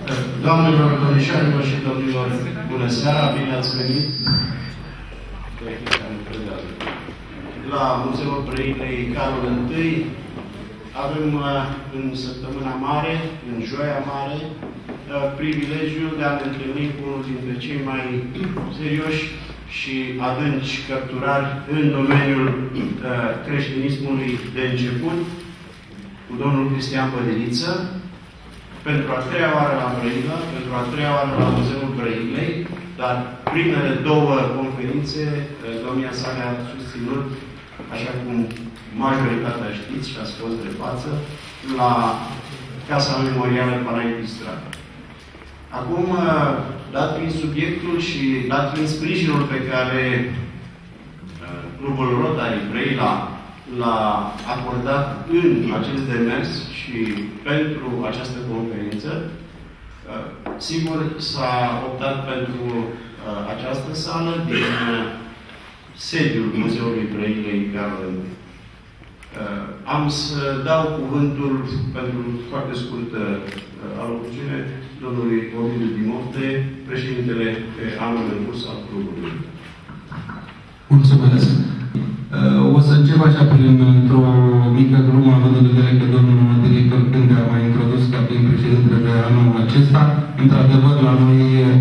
Doamnelor, domnișoarelor și domnilor, bună seara, bine ați venit la Muzeul Brăilei Carol I. Avem în săptămâna mare, în joia mare, privilegiul de a ne întâlni cu unul dintre cei mai serioși și adânci cărturari în domeniul creștinismului de început, cu domnul Cristian Pădiniță, pentru a treia oară la Brăila, pentru a treia oară la Muzeul Brăilei, dar primele două conferințe, domnia sa le-a susținut, așa cum majoritatea știți și ați fost de față, la Casa Memorială Panayotis Straga. Acum, dat fiind subiectul și dat fiind sprijinul pe care Clubul Rotary Brăila l-a acordat în acest demers și pentru această conferință, sigur s-a optat pentru această sală din sediul Muzeului Brăilei Carol I. Am să dau cuvântul pentru foarte scurtă alocuțiune domnului Ovidiu Dimofte, președintele pe anul în curs al clubului. Mulțumesc. O să încep așa printr-o mică glumă, având în vedere că domnul director Cândea a mai introdus ca prin președinte de anul acesta. Într-adevăr, la noi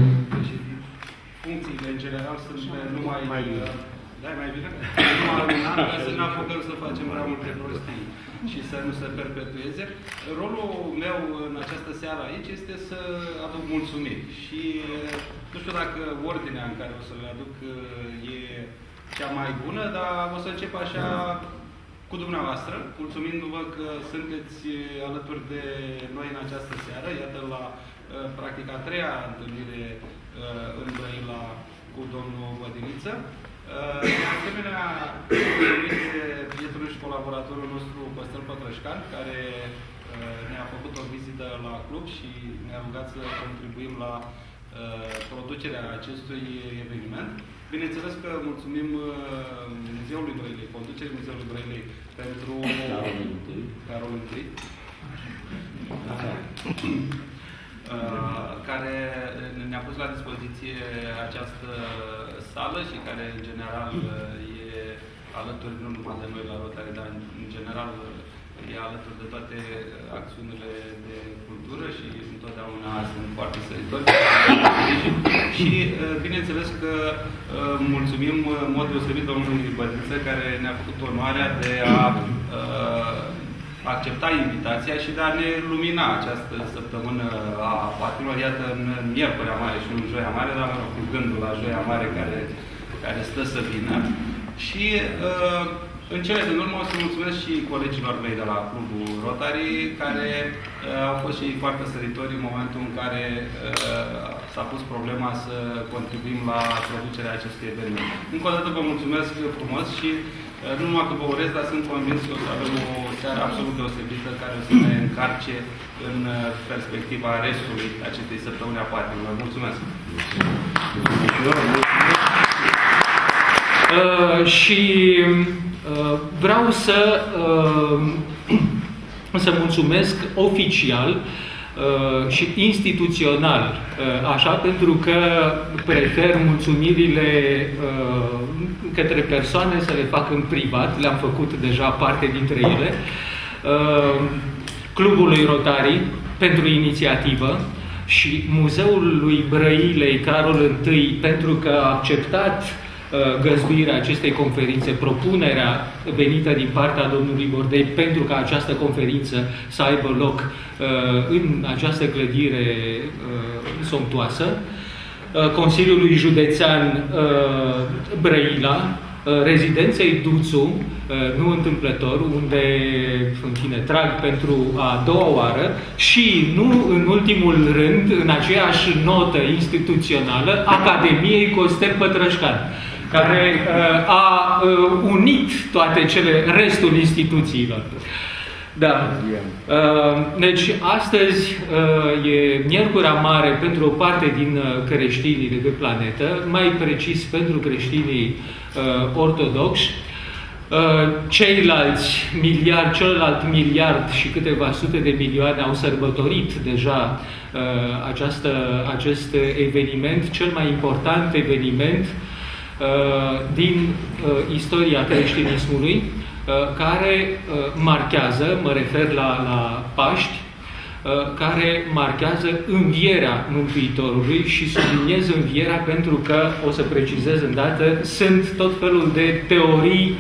funcțiile, în general, sunt numai mai bine? Numai un an, ca să ne apucăm să facem prea multe prostii și să nu se perpetueze. Rolul meu în această seară aici este să aduc mulțumiri. Și nu știu dacă ordinea în care o să le aduc e cea mai bună, dar o să încep așa cu dumneavoastră, mulțumindu-vă că sunteți alături de noi în această seară. Iată, la practic a treia întâlnire în Brăila cu domnul Pădiniță. De asemenea, prietenul și colaboratorul nostru, Costel Pătrășcan, care ne-a făcut o vizită la club și ne-a rugat să contribuim la producerea acestui eveniment. Bineînțeles că mulțumim Muzeului Brăilei, conducerii Muzeului Brăilei pentru Carol I, care ne-a pus la dispoziție această sală și care, în general, e alături nu numai de noi la Rotary, dar, în general, e alături de toate acțiunile de cultură și întotdeauna sunt foarte săritori. Și, bineînțeles că mulțumim în mod deosebit domnului Bădiță, care ne-a făcut onoarea de a accepta invitația și de a ne lumina această săptămână a patimilor. Iată, în Miercurea Mare și nu în Joia Mare, dar cu gândul la Joia Mare care stă să vină. Și în cele din urmă o să mulțumesc și colegilor mei de la Clubul Rotary, care au fost și foarte săritori în momentul în care s-a pus problema să contribuim la producerea acestui eveniment. Încă o dată vă mulțumesc frumos și nu numai că vă urez, dar sunt convins că o să avem o seară absolut deosebită care o să ne încarce în perspectiva restului acestei săptămâni a patimilor. Mulțumesc! Și vreau să mulțumesc oficial și instituțional, așa, pentru că prefer mulțumirile către persoane să le fac în privat, le-am făcut deja parte dintre ele, Clubului Rotary pentru inițiativă și Muzeului Brăilei Carol I pentru că a acceptat găzduirea acestei conferințe, propunerea venită din partea domnului Bordei pentru ca această conferință să aibă loc în această clădire somptuoasă, Consiliului Județean Brăila, rezidenței Duțu, nu întâmplător, unde, în fine, trag pentru a doua oară și, nu în ultimul rând, în aceeași notă instituțională, Academiei Costel Pătrășcan, care a unit toate restul instituțiilor. Da. Deci, astăzi e Miercurea Mare pentru o parte din creștinii de pe planetă, mai precis pentru creștinii ortodoxi. Celălalt miliard și câteva sute de milioane au sărbătorit deja acest eveniment, cel mai important eveniment din istoria creștinismului, care marchează, mă refer la Paști, care marchează învierea Mântuitorului și subliniez învierea pentru că, o să precizez îndată, sunt tot felul de teorii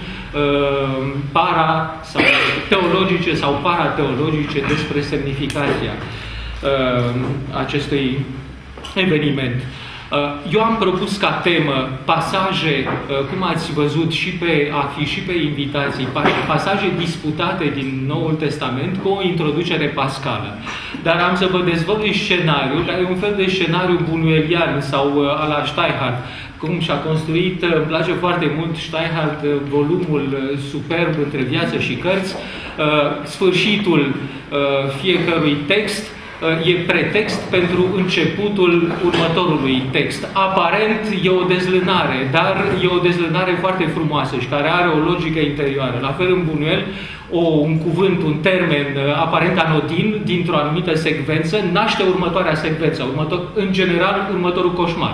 teologice sau parateologice despre semnificația acestui eveniment. Eu am propus ca temă pasaje, cum ați văzut și pe afiș și pe invitații, pasaje disputate din Noul Testament cu o introducere pascală. Dar am să vă dezvălui scenariul, care e un fel de scenariu bunuelian sau a la Steinhardt, cum și-a construit, îmi place foarte mult Steinhardt, volumul superb între viață și cărți, sfârșitul fiecărui text e pretext pentru începutul următorului text. Aparent e o dezlânare, dar e o dezlânare foarte frumoasă și care are o logică interioară. La fel în Bunuel, un cuvânt, un termen aparent anodin, dintr-o anumită secvență, naște următoarea secvență, în general următorul coșmar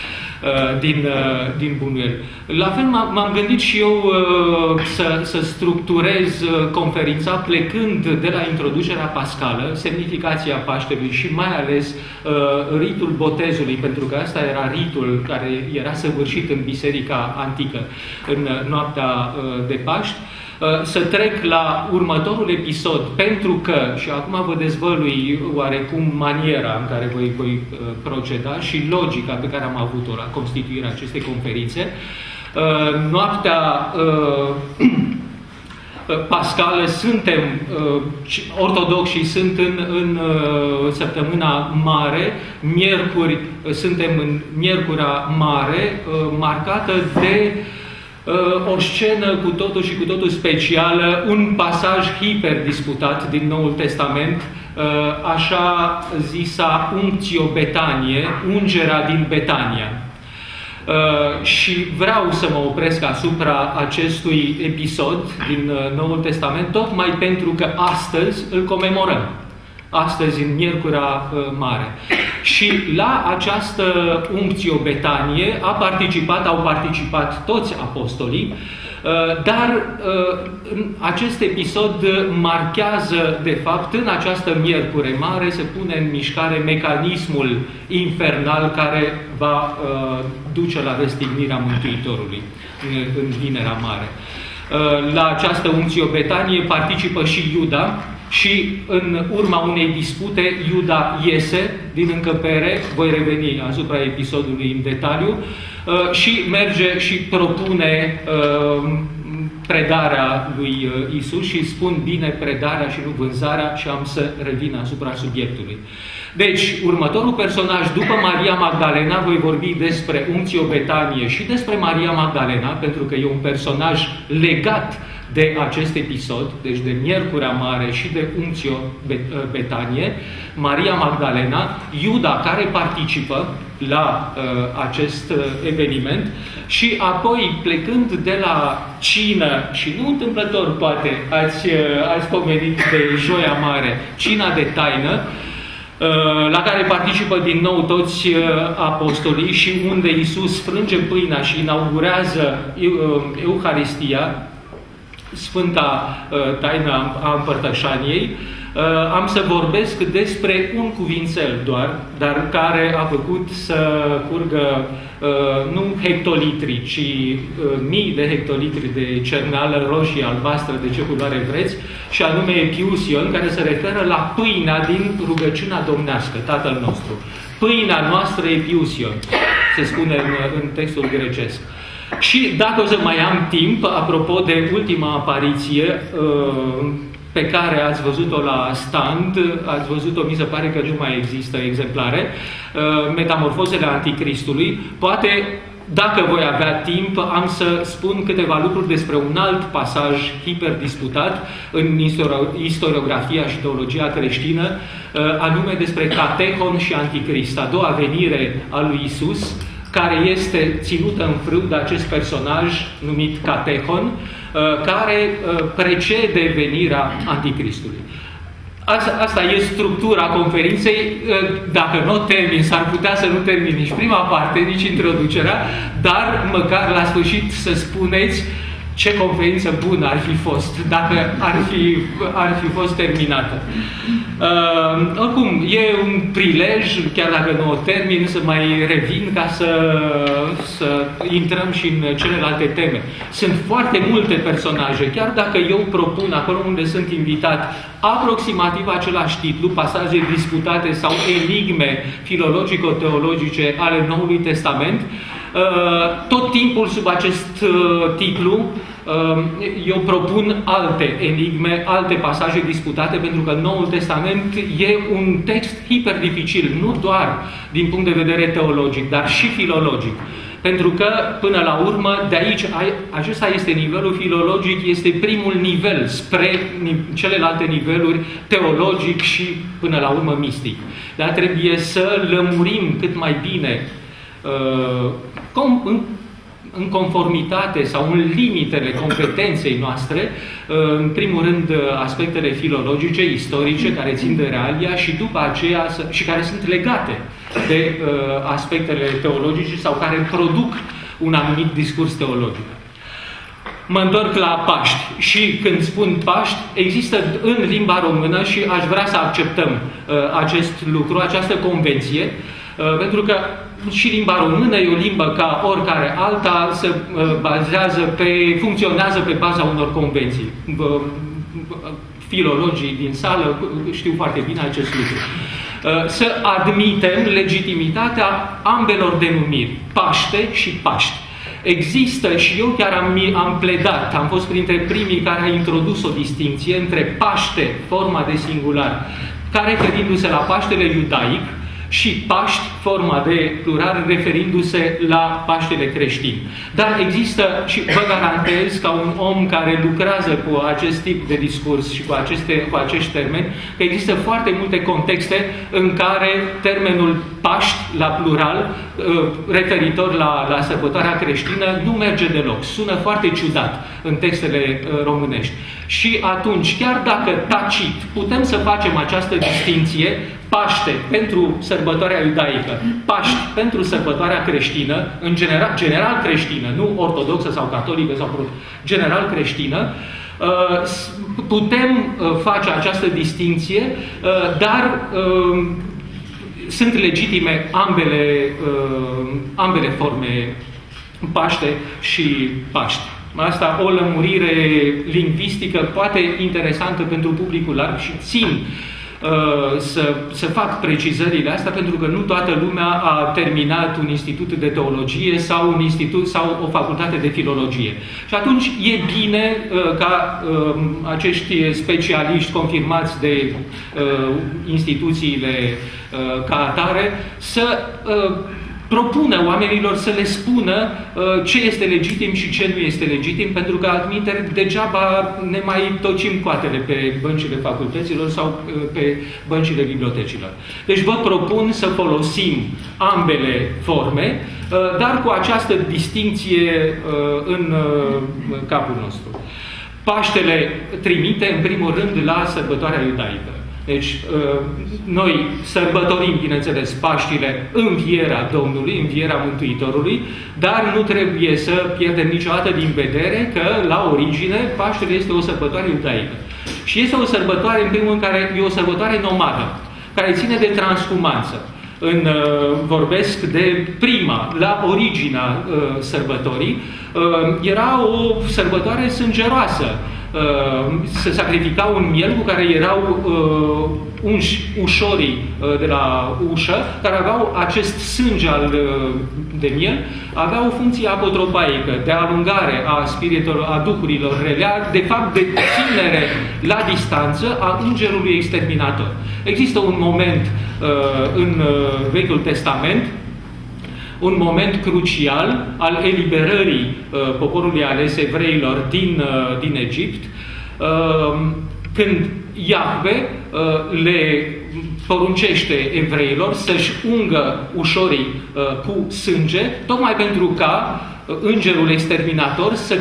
din Bunuel. La fel m-am gândit și eu să structurez conferința plecând de la introducerea pascală, semnificația Paștelui și mai ales ritul botezului, pentru că asta era ritul care era săvârșit în Biserica Antică în noaptea de Paști. Să trec la următorul episod, pentru că, și acum vă dezvălui oarecum maniera în care voi proceda și logica pe care am avut-o la constituirea acestei conferințe. Noaptea pascală suntem, ortodoxii sunt în săptămâna mare, miercuri suntem în miercurea mare, marcată de o scenă cu totul și cu totul specială, un pasaj hiperdisputat din Noul Testament, așa zisa Unctio Betanie, ungerea din Betania. Și vreau să mă opresc asupra acestui episod din Noul Testament, tocmai pentru că astăzi îl comemorăm. Astăzi, în Miercurea Mare. Și la această Unctio Betanie au participat toți apostolii, dar acest episod marchează, de fapt, în această Miercure Mare se pune în mișcare mecanismul infernal care va duce la răstignirea Mântuitorului în Vinerea Mare. La această Unctio Betanie participă și Iuda, și în urma unei dispute, Iuda iese din încăpere, voi reveni asupra episodului în detaliu, și merge și propune predarea lui Isus și spun bine predarea și nu vânzarea și am să revin asupra subiectului. Deci, următorul personaj, după Maria Magdalena, voi vorbi despre Unctio Betanie și despre Maria Magdalena, pentru că e un personaj legat de acest episod, deci de Miercurea Mare și de Unctio Betanie, Maria Magdalena, Iuda care participă la acest eveniment și apoi plecând de la cină, și nu întâmplător poate ați pomenit de Joia Mare, cina de taină, la care participă din nou toți apostolii și unde Iisus frânge pâinea și inaugurează Euharistia, Sfânta taină a împărtășaniei, am să vorbesc despre un cuvințel doar, dar care a făcut să curgă nu hectolitri, ci mii de hectolitri de cerneală roșie, albastră, de ce culoare vreți, și anume Epiusion, care se referă la pâinea din rugăciunea domnească, Tatăl nostru. Pâinea noastră Epiusion, se spune în textul grecesc. Și dacă o să mai am timp, apropo de ultima apariție pe care ați văzut-o la stand, ați văzut-o, mi se pare că nu mai există exemplare, Metamorfozele Anticristului, poate, dacă voi avea timp, am să spun câteva lucruri despre un alt pasaj hiperdisputat în istoriografia și teologia creștină, anume despre Catehon și Anticrist, a doua venire a lui Isus, care este ținută în frâu de acest personaj numit Catehon, care precede venirea Anticristului. Asta e structura conferinței. Dacă nu termin, s-ar putea să nu termin nici prima parte, nici introducerea, dar măcar la sfârșit să spuneți ce conferință bună ar fi fost, dacă ar fi fost terminată. Oricum, e un prilej, chiar dacă nu o termin, să mai revin ca să intrăm și în celelalte teme. Sunt foarte multe personaje, chiar dacă eu propun, acolo unde sunt invitat, aproximativ același titlu, pasaje disputate sau enigme filologico-teologice ale Noului Testament, tot timpul sub acest titlu eu propun alte enigme, alte pasaje disputate, pentru că Noul Testament e un text hiperdificil, nu doar din punct de vedere teologic, dar și filologic. Pentru că, până la urmă, de aici, acesta este nivelul filologic, este primul nivel spre celelalte niveluri teologic și, până la urmă, mistic. Dar trebuie să lămurim cât mai bine în conformitate sau în limitele competenței noastre, în primul rând aspectele filologice, istorice, care țin de realia și după aceea și care sunt legate de aspectele teologice sau care produc un anumit discurs teologic. Mă întorc la Paști și când spun Paști, există în limba română și aș vrea să acceptăm acest lucru, această convenție, pentru că și limba română e o limbă ca oricare alta, se funcționează pe baza unor convenții. Filologii din sală știu foarte bine acest lucru. Să admitem legitimitatea ambelor denumiri, Paște și Paști. Există, și eu chiar am pledat, am fost printre primii care a introdus o distinție între Paște, forma de singular, care referindu-se la Paștele iudaic, și Paști, forma de plural, referindu-se la Paștele creștin. Dar există, și vă garantez, ca un om care lucrează cu acest tip de discurs și cu acești termeni, că există foarte multe contexte în care termenul Paști, la plural, referitor la sărbătoarea creștină, nu merge deloc. Sună foarte ciudat în textele românești. Și atunci, chiar dacă tacit, putem să facem această distinție, Paște pentru sărbătoarea iudaică, Paști pentru sărbătoarea creștină, în general creștină, nu ortodoxă sau catolică sau general creștină, putem face această distinție, dar sunt legitime ambele forme, Paște și Paști. Asta o lămurire lingvistică poate interesantă pentru publicul larg și țin să fac precizările astea, pentru că nu toată lumea a terminat un institut de teologie sau un institut sau o facultate de filologie. Și atunci e bine ca acești specialiști confirmați de instituțiile ca atare să propună oamenilor să le spună ce este legitim și ce nu este legitim, pentru că admiteri degeaba ne mai tocim coatele pe băncile facultăților sau pe băncile bibliotecilor. Deci vă propun să folosim ambele forme, dar cu această distinție în capul nostru. Paștele trimite, în primul rând, la sărbătoarea iudaică. Deci, noi sărbătorim, bineînțeles, Paștile, învierea Domnului, învierea Mântuitorului, dar nu trebuie să pierdem niciodată din vedere că, la origine, Paștele este o sărbătoare iudaică. Și este o sărbătoare, în primul rând, care e o sărbătoare nomadă, care ține de transhumanță. Vorbesc de prima, la originea sărbătorii, era o sărbătoare sângeroasă. Se sacrifica un miel cu care erau unși ușorii de la ușă, care aveau acest sânge de miel, avea o funcție apotropaică, de alungare a spiritelor, a duhurilor rele, de fapt de ținere la distanță a îngerului exterminator. Există un moment în Vechiul Testament, un moment crucial al eliberării poporului ales evreilor din Egipt, când Iahve le poruncește evreilor să-și ungă ușorii cu sânge, tocmai pentru ca îngerul exterminator să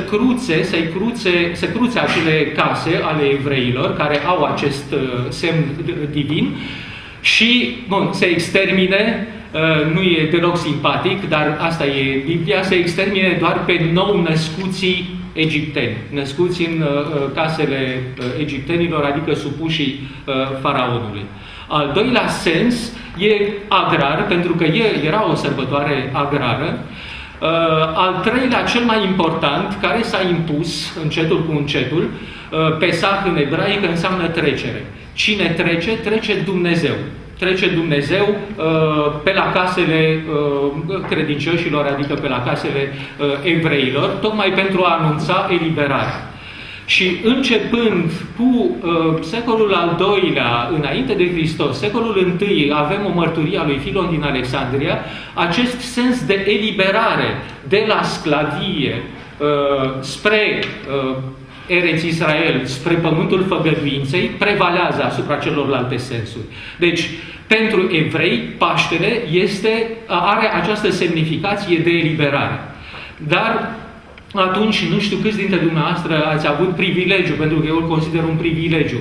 cruțe acele case ale evreilor care au acest semn divin și, bun, să extermine, nu e deloc simpatic, dar asta e Biblia, să extermine doar pe nou-născuții egipteni, născuți în casele egiptenilor, adică supușii faraonului. Al doilea sens e agrar, pentru că era o sărbătoare agrară. Al treilea, cel mai important, care s-a impus încetul cu încetul, Pesach în ebraică înseamnă trecere. Cine trece? Trece Dumnezeu. Trece Dumnezeu pe la casele credincioșilor, adică pe la casele evreilor, tocmai pentru a anunța eliberarea. Și începând cu secolul al II-lea, înainte de Hristos, secolul I, avem o mărturie a lui Filon din Alexandria, acest sens de eliberare de la sclavie spre Eretz Israel, spre pământul făgăduinței, prevalează asupra celorlalte sensuri. Deci, pentru evrei, Paștele are această semnificație de eliberare. Dar atunci, nu știu câți dintre dumneavoastră ați avut privilegiu, pentru că eu îl consider un privilegiu,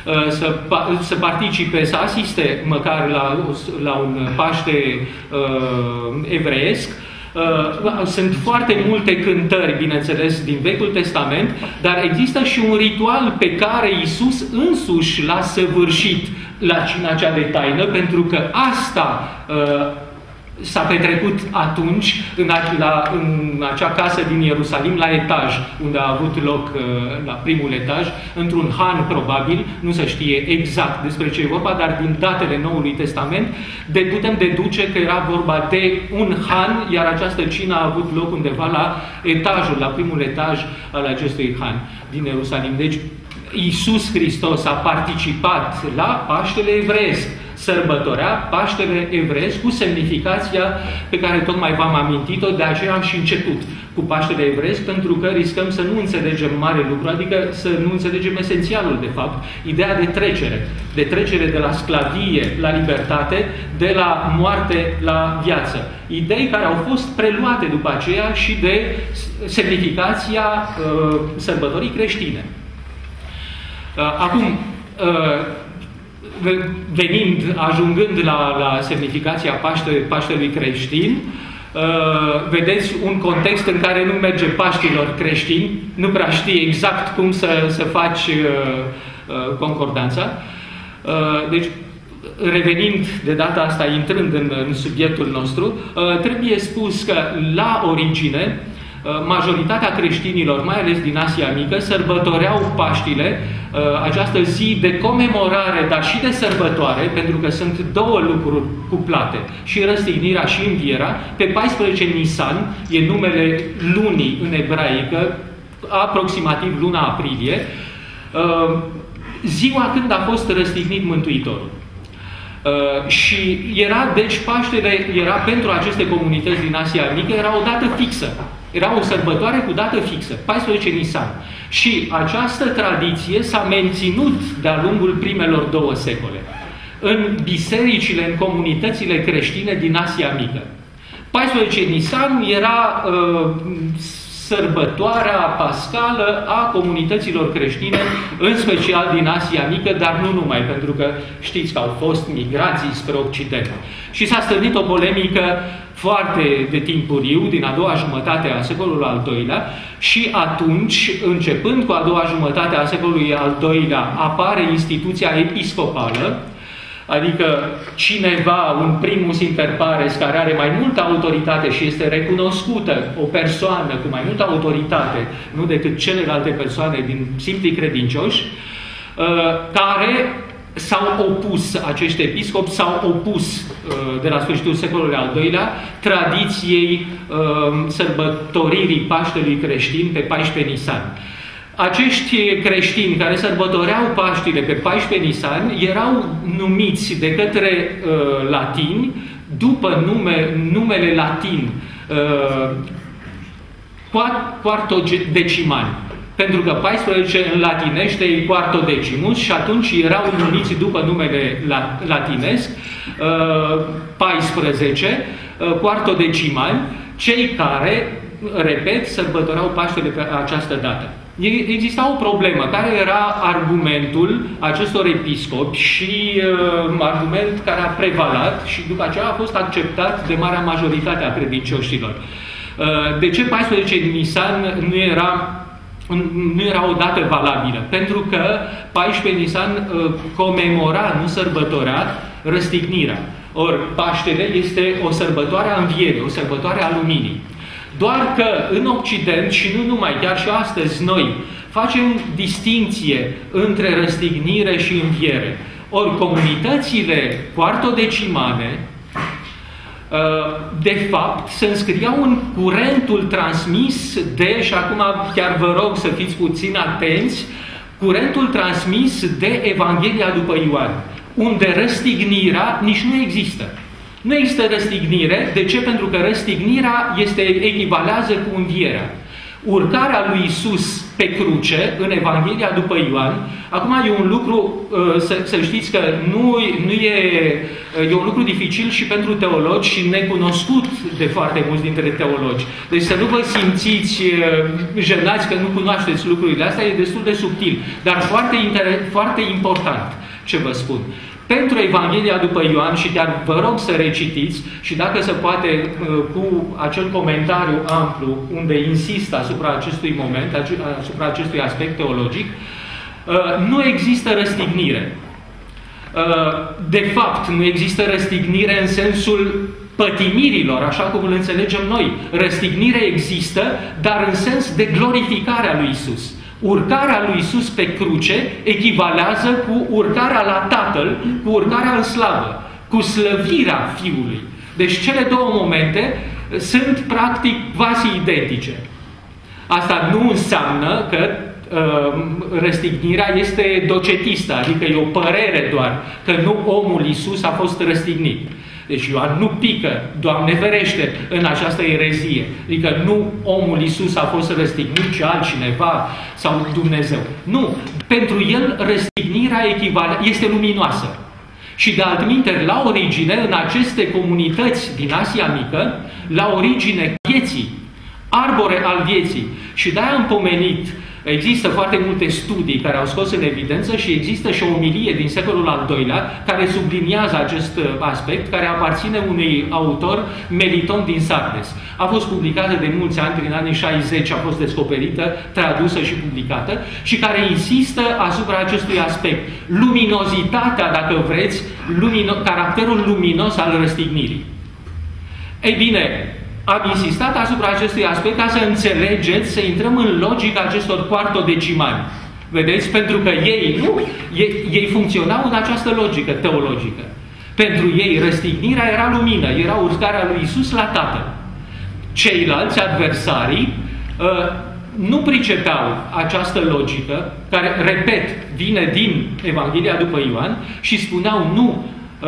să participe, să asiste măcar la un Paște evreiesc. Sunt foarte multe cântări, bineînțeles, din Vechiul Testament, dar există și un ritual pe care Iisus însuși l-a săvârșit la cina cea de taină, pentru că asta s-a petrecut atunci în acea casă din Ierusalim, la etaj, unde a avut loc la primul etaj, într-un han probabil, nu se știe exact despre ce e vorba, dar din datele Noului Testament putem deduce că era vorba de un han, iar această cină a avut loc undeva la primul etaj al acestui han din Ierusalim. Deci Iisus Hristos a participat la Paștele evreiesc, sărbătorea Paștele evreiesc cu semnificația pe care tocmai v-am amintit-o, de aceea am și început cu Paștele evreiesc, pentru că riscăm să nu înțelegem mare lucru, adică să nu înțelegem esențialul, de fapt, ideea de trecere de la sclavie la libertate, de la moarte la viață. Idei care au fost preluate după aceea și de semnificația sărbătorii creștine. Acum, ajungând la semnificația Paștelui creștin, vedeți un context în care nu merge Paștilor creștini, nu prea știi exact cum să faci concordanța. Deci, revenind de data asta, intrând în subiectul nostru, trebuie spus că la origine, majoritatea creștinilor, mai ales din Asia Mică, sărbătoreau Paștile, această zi de comemorare, dar și de sărbătoare, pentru că sunt două lucruri cuplate, și răstignirea și învierea, pe 14 Nisan, e numele lunii în ebraică, aproximativ luna aprilie, ziua când a fost răstignit Mântuitorul. Și deci Paștele era pentru aceste comunități din Asia Mică, era o dată fixă. Era o sărbătoare cu dată fixă, 14 Nisan. Și această tradiție s-a menținut de-a lungul primelor 2 secole. În bisericile, în comunitățile creștine din Asia Mică. 14 Nisan era sărbătoarea pascală a comunităților creștine, în special din Asia Mică, dar nu numai, pentru că știți că au fost migrații spre Occident. Și s-a stârnit o polemică foarte de timpuriu, din a doua jumătate a secolului al II-lea, și atunci, începând cu a doua jumătate a secolului al II-lea, apare instituția episcopală, adică cineva, un primus inter pares, care are mai multă autoritate și este recunoscută, o persoană cu mai multă autoritate, nu decât celelalte persoane din simpli credincioși, care s-au opus, acești episcopi s-au opus de la sfârșitul secolului al II-lea tradiției sărbătoririi Paștelui creștin pe 14 Nisan. Acești creștini care sărbătoreau Paștile pe 14 Nisan erau numiți de către latini după numele latin quartodecimani. Pentru că 14 în latinește e quartodecimus și atunci erau numiți după numele latinesc 14 quartodecimani, cei care repet, sărbătoreau Paștele pe această dată. Exista o problemă, care era argumentul acestor episcopi și argument care a prevalat și după aceea a fost acceptat de marea majoritate a credincioșilor. De ce 14 Nisan nu era o dată valabilă? Pentru că 14 Nisan comemora, nu sărbătorea, răstignirea. Ori Paștele este o sărbătoare a învierii, o sărbătoare a luminii. Doar că în Occident, și nu numai, chiar și astăzi noi, facem distinție între răstignire și înviere. Ori comunitățile quartodecimane, de fapt, se înscriau în curentul transmis de, și acum chiar vă rog să fiți puțin atenți, curentul transmis de Evanghelia după Ioan, unde răstignirea nici nu există. Nu există răstignire. De ce? Pentru că răstignirea echivalează cu învierea. Urcarea lui Iisus pe cruce, în Evanghelia după Ioan, acum e un lucru, să știți că e un lucru dificil și pentru teologi și necunoscut de foarte mulți dintre teologi. Deci să nu vă simțiți jenați că nu cunoașteți lucrurile astea, e destul de subtil, dar foarte important ce vă spun. Pentru Evanghelia după Ioan, și chiar vă rog să recitiți, și dacă se poate cu acel comentariu amplu, unde insist asupra acestui moment, asupra acestui aspect teologic, nu există răstignire. De fapt, nu există răstignire în sensul pătimirilor, așa cum îl înțelegem noi. Răstignire există, dar în sens de glorificare a lui Iisus. Urcarea lui Iisus pe cruce echivalează cu urcarea la Tatăl, cu urcarea în slavă, cu slăvirea Fiului. Deci cele două momente sunt practic quasi identice. Asta nu înseamnă că răstignirea este docetistă, adică e o părere doar, că nu omul Iisus a fost răstignit. Deci Ioan nu pică, Doamne ferește, în această erezie. Adică nu omul Iisus a fost răstignit, ci altcineva sau Dumnezeu. Nu. Pentru el răstignirea este luminoasă. Și de altminteri, la origine, în aceste comunități din Asia Mică, la origine vieții, arbore al vieții. Și de-aia am pomenit, există foarte multe studii care au scos în evidență și există și o omilie din secolul al II-lea care subliniază acest aspect, care aparține unui autor, Meliton din Sardes. A fost publicată de mulți ani, prin anii 60 a fost descoperită, tradusă și publicată, și care insistă asupra acestui aspect. Luminozitatea, dacă vreți, caracterul luminos al răstignirii. Ei bine, am insistat asupra acestui aspect ca să înțelegeți, să intrăm în logica acestor quartodecimani. Vedeți? Pentru că ei funcționau în această logică teologică. Pentru ei răstignirea era lumină, era urcarea lui Iisus la Tatăl. Ceilalți adversarii nu pricepeau această logică, care, repet, vine din Evanghelia după Ioan, și spuneau nu,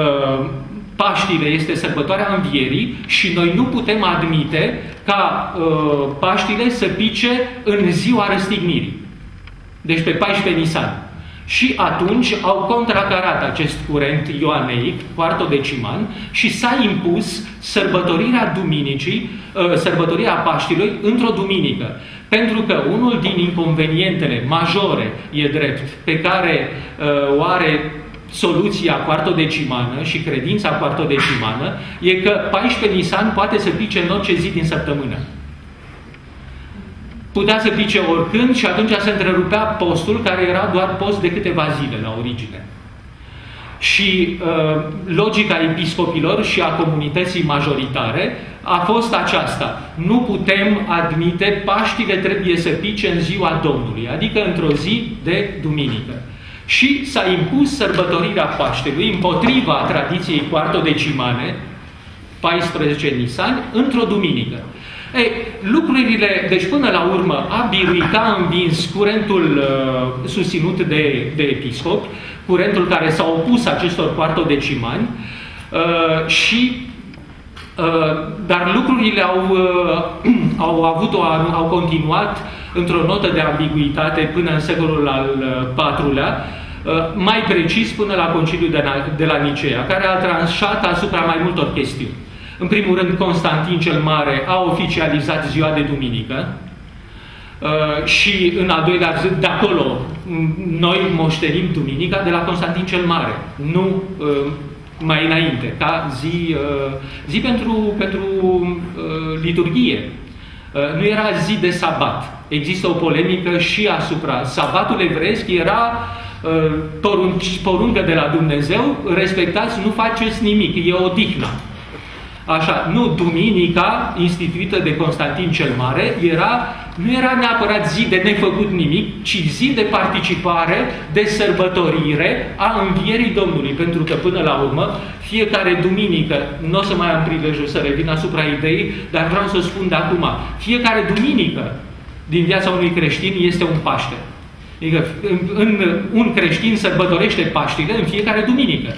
Paștile este sărbătoarea învierii și noi nu putem admite ca Paștile să pice în ziua răstignirii. Deci pe 14 Nisan. Și atunci au contracarat acest curent ioaneic, quartodeciman, și s-a impus sărbătorirea duminicii, sărbătorirea Paștilui într-o duminică. Pentru că unul din inconvenientele majore, e drept, pe care o are soluția quartodecimană și credința quartodecimană, e că 14 Nisan poate să pice în orice zi din săptămână. Putea să pice oricând și atunci se întrerupea postul, care era doar post de câteva zile la origine. Și logica episcopilor și a comunității majoritare a fost aceasta. Nu putem admite, Paștile trebuie să pice în ziua Domnului, adică într-o zi de duminică. Și s-a impus sărbătorirea Paștelui împotriva tradiției quartodecimane, 14 Nisan, într-o duminică. Ei, lucrurile, deci până la urmă, a biruit, a învins curentul susținut de episcopi, curentul care s-a opus acestor quartodecimani, dar lucrurile au continuat într-o notă de ambiguitate până în secolul al IV-lea, mai precis până la Conciliul de la Nicea, care a tranșat asupra mai multor chestiuni. În primul rând, Constantin cel Mare a oficializat ziua de duminică și, în al doilea rând, de acolo, noi moștenim duminica de la Constantin cel Mare, nu mai înainte, ca zi pentru liturghie. Nu era zi de sabat. Există o polemică și asupra. Sabatul evreiesc era poruncă de la Dumnezeu, respectați, nu faceți nimic, e odihna. Așa, nu, duminica instituită de Constantin cel Mare nu era neapărat zi de nefăcut nimic, ci zi de participare, de sărbătorire a învierii Domnului. Pentru că, până la urmă, fiecare duminică, nu o să mai am prilejul să revin asupra ideii, dar vreau să o spun de acum, fiecare duminică din viața unui creștin este un Paște. Adică un creștin sărbătorește Paștile în fiecare duminică.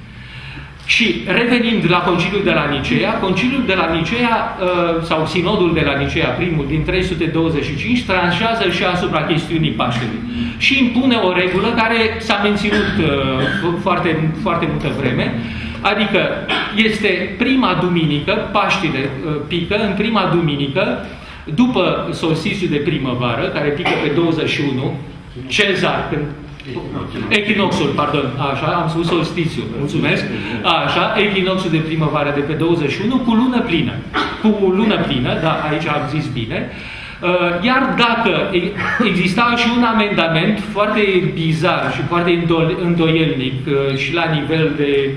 Și revenind la Conciliul de la Nicea, Conciliul de la Nicea, sau Sinodul de la Nicea, primul din 325, tranșează și asupra chestiunii Paștelui. Și impune o regulă care s-a menținut foarte, foarte multă vreme, adică este prima duminică, Paștile pică în prima duminică, după solstițiul de primăvară, care pică pe 21, Cezar, când echinoxul, pardon, așa, am spus solstițiul, mulțumesc, așa, echinoxul de primăvară de pe 21 cu lună plină. Cu lună plină, da, aici am zis bine. Iar dacă exista și un amendament foarte bizar și foarte îndoielnic și la nivel de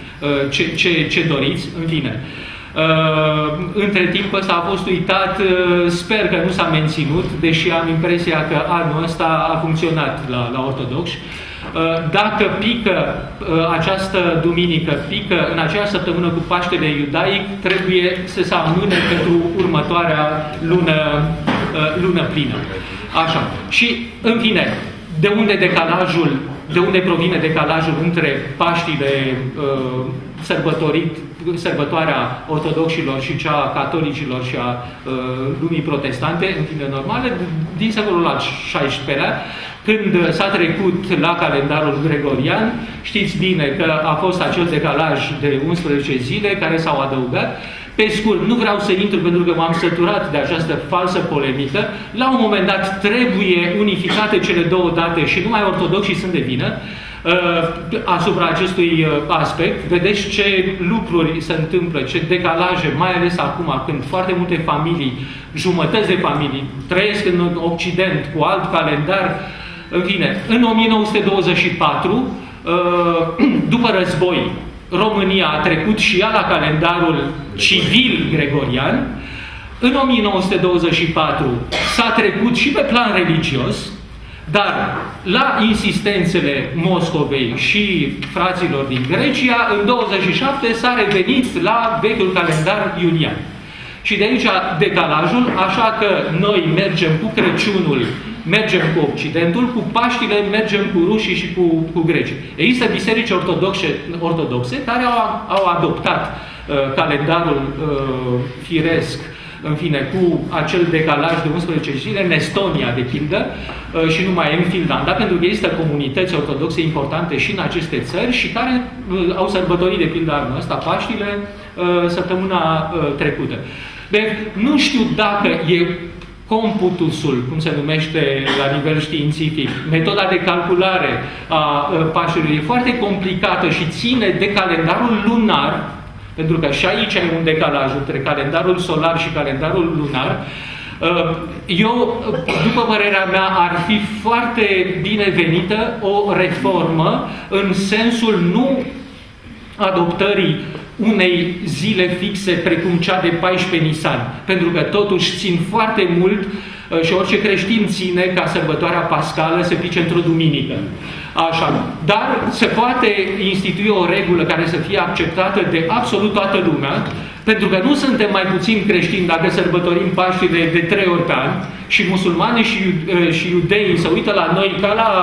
ce doriți, în fine. Între timp ăsta a fost uitat, sper că nu s-a menținut, deși am impresia că anul ăsta a funcționat la ortodoxi. Dacă pică această duminică, pică în aceeași săptămână cu Paștele iudaic, trebuie să se amâne pentru următoarea lună plină. Așa. Și, în fine, de unde provine decalajul între Paștile sărbătoarea ortodoxilor și cea a catolicilor și a lumii protestante, în fine normale, din secolul al XVI-lea, când s-a trecut la calendarul gregorian, știți bine că a fost acel decalaj de 11 zile care s-au adăugat. Pe scurt, nu vreau să intru pentru că m-am săturat de această falsă polemică. La un moment dat trebuie unificate cele două date și numai ortodoxii sunt de vină asupra acestui aspect. Vedeți ce lucruri se întâmplă, ce decalaje, mai ales acum, când foarte multe familii, jumătăți de familii, trăiesc în Occident cu alt calendar. În fine, în 1924, după război, România a trecut și ea la calendarul civil gregorian. În 1924 s-a trecut și pe plan religios, dar la insistențele Moscovei și fraților din Grecia, în 27 s-a revenit la vechiul calendar iulian. Și de aici decalajul, așa că noi mergem cu Crăciunul, mergem cu Occidentul, cu Paștile mergem cu rușii și cu grecii. Există biserici ortodoxe care au adoptat calendarul firesc, în fine, cu acel decalaj de 11 zile, în Estonia, de pildă, și numai în Finlanda, pentru că există comunități ortodoxe importante și în aceste țări și care au sărbătorit, de pildă, anul ăsta, Paștile, săptămâna trecută. Deci, nu știu dacă e computusul, cum se numește la nivel științific, metoda de calculare a Paștelui e foarte complicată și ține de calendarul lunar, pentru că și aici ai un decalaj între calendarul solar și calendarul lunar. Eu, după părerea mea, ar fi foarte binevenită o reformă în sensul nu adoptării unei zile fixe precum cea de 14 Nisan, pentru că totuși țin foarte mult și orice creștin ține ca sărbătoarea pascală se pice într-o duminică. Așa. Dar se poate institui o regulă care să fie acceptată de absolut toată lumea, pentru că nu suntem mai puțin creștini dacă sărbătorim Paștile de 3 ori pe an și musulmanii și iudeii se uită la noi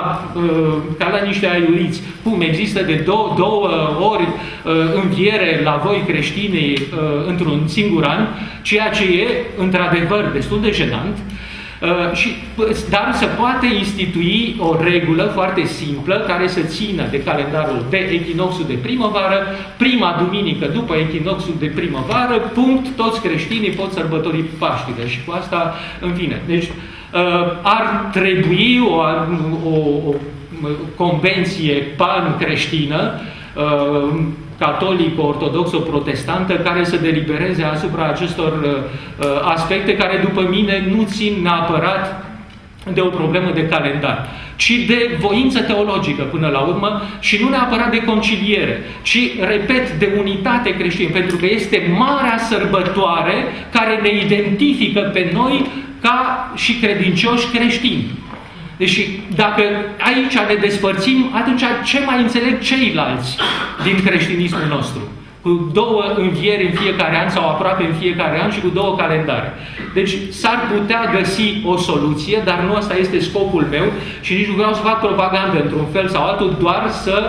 ca la niște aiuriți. Cum există de două ori înviere la voi creștinii într-un singur an, ceea ce e într-adevăr destul de jenant. Dar se poate institui o regulă foarte simplă care să țină de calendarul de echinoxul de primăvară, prima duminică după echinoxul de primăvară, punct, toți creștinii pot sărbători Paștile. Și cu asta, în fine. Deci ar trebui o convenție pan-creștină, catolică, ortodoxă, protestantă, care să delibereze asupra acestor aspecte care, după mine, nu țin neapărat de o problemă de calendar, ci de voință teologică până la urmă și nu neapărat de conciliere, ci, repet, de unitate creștină, pentru că este marea sărbătoare care ne identifică pe noi ca și credincioși creștini. Deci, dacă aici ne despărțim, atunci ce mai înțeleg ceilalți din creștinismul nostru? Cu 2 învieri în fiecare an sau aproape în fiecare an și cu 2 calendare. Deci s-ar putea găsi o soluție, dar nu ăsta este scopul meu și nici nu vreau să fac propagandă într-un fel sau altul, doar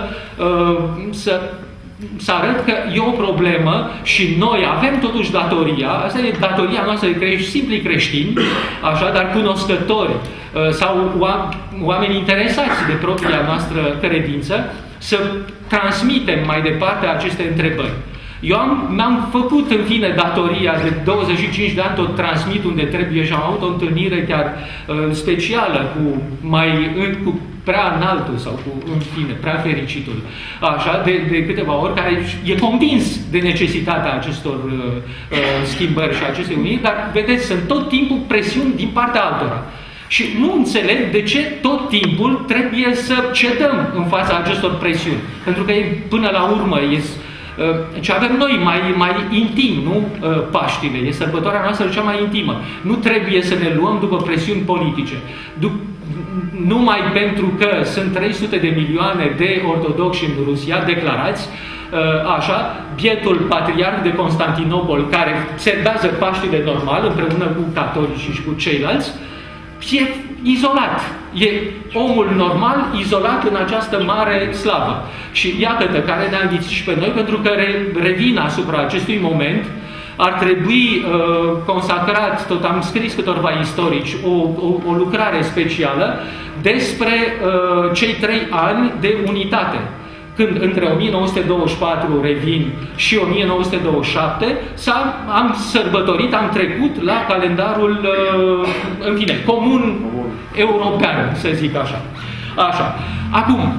să arăt că e o problemă și noi avem totuși datoria, asta e datoria noastră de simpli creștini, așa, dar cunoscători sau oameni interesați de propria noastră credință, să transmitem mai departe aceste întrebări. Eu mi-am făcut, în fine, datoria de 25 de ani, tot transmit unde trebuie și am avut o întâlnire chiar specială cu prea înaltul sau cu, în fine, prea fericitul, așa, de câteva ori, care e convins de necesitatea acestor schimbări și acestei uniri, dar, vedeți, sunt tot timpul presiuni din partea altora. Și nu înțeleg de ce tot timpul trebuie să cedăm în fața acestor presiuni. Pentru că, până la urmă, ce avem noi mai intim, nu? Paștile. E sărbătoarea noastră cea mai intimă. Nu trebuie să ne luăm după presiuni politice. Numai pentru că sunt 300 de milioane de ortodoxi în Rusia declarați, așa, bietul patriarh de Constantinopol, care serbează Paștile normal, împreună cu catolicii și cu ceilalți, e izolat. E omul normal izolat în această mare slavă. Și iată care ne-a învițit și pe noi, pentru că revin asupra acestui moment. Ar trebui consacrat, tot am scris câtorva istorici, o lucrare specială despre cei 3 ani de unitate. Când între 1924, revin, și 1927 am sărbătorit, am trecut la calendarul, în fine, comun european, să zic așa. Așa. Acum,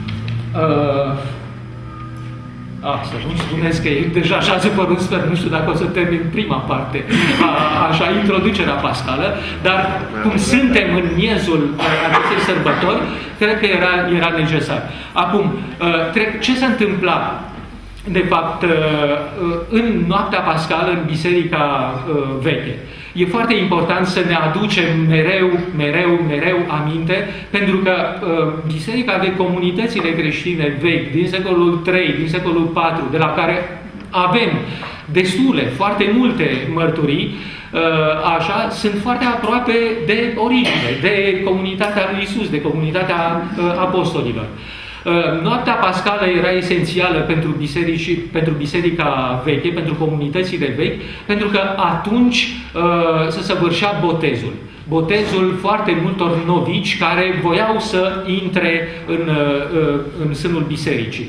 să nu spuneți că e deja 6 fără un sfert, nu știu dacă o să termin prima parte, așa, introducerea pascală, dar cum suntem în miezul acestei sărbători, cred că era necesar. Acum, ce se întâmpla, de fapt, în noaptea pascală, în Biserica Veche? E foarte important să ne aducem mereu aminte, pentru că biserica de comunitățile creștine vechi, din secolul III, din secolul IV, de la care avem destule, foarte multe mărturii, așa, sunt foarte aproape de origine, de comunitatea lui Iisus, de comunitatea apostolilor. Noaptea pascală era esențială pentru biserica veche, pentru comunitățile vechi, pentru că atunci se săvârșea botezul. Botezul foarte multor novici care voiau să intre în sânul bisericii.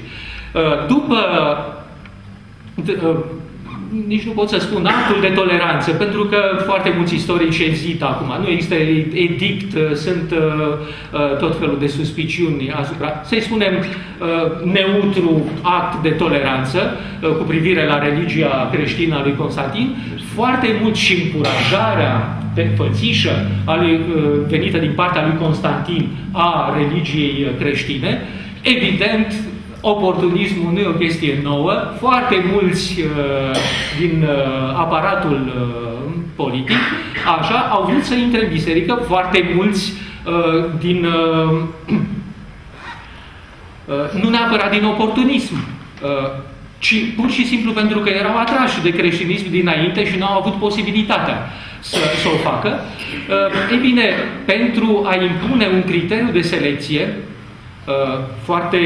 Nici nu pot să spun actul de toleranță, pentru că foarte mulți istorici ezită acum. Nu există edict, sunt tot felul de suspiciuni asupra, să-i spunem, neutru act de toleranță cu privire la religia creștină a lui Constantin, foarte mult și încurajarea pe fățișă venită din partea lui Constantin a religiei creștine. Evident, oportunismul nu e o chestie nouă. Foarte mulți din aparatul politic așa au vrut să intre în biserică, foarte mulți nu neapărat din oportunism, ci pur și simplu pentru că erau atrași de creștinism dinainte și nu au avut posibilitatea să o facă. Ei bine, pentru a impune un criteriu de selecție foarte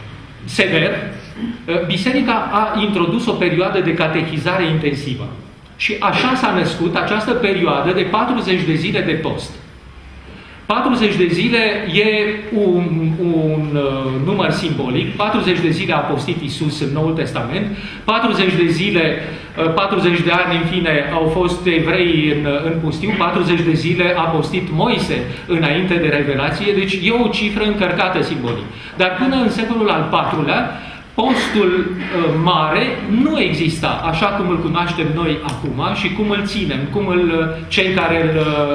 sever, biserica a introdus o perioadă de catehizare intensivă. Și așa s-a născut această perioadă de 40 de zile de post. 40 de zile e un număr simbolic. 40 de zile a postit Iisus în Noul Testament. 40 de zile, 40 de ani, în fine, au fost evrei în pustiu. 40 de zile a postit Moise înainte de revelație. Deci e o cifră încărcată simbolic. Dar până în secolul al IV-lea, postul mare nu exista așa cum îl cunoaștem noi acum și cum îl ținem, cei care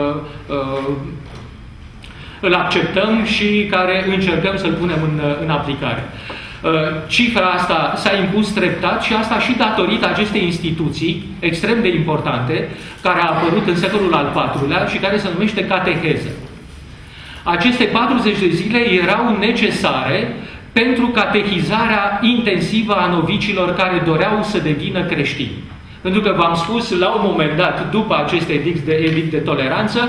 îl acceptăm și care încercăm să-l punem în aplicare. Cifra asta s-a impus treptat și asta și datorită acestei instituții extrem de importante care a apărut în secolul al IV-lea și care se numește cateheză. Aceste 40 de zile erau necesare pentru catehizarea intensivă a novicilor care doreau să devină creștini. Pentru că v-am spus, la un moment dat, după acest edict de toleranță,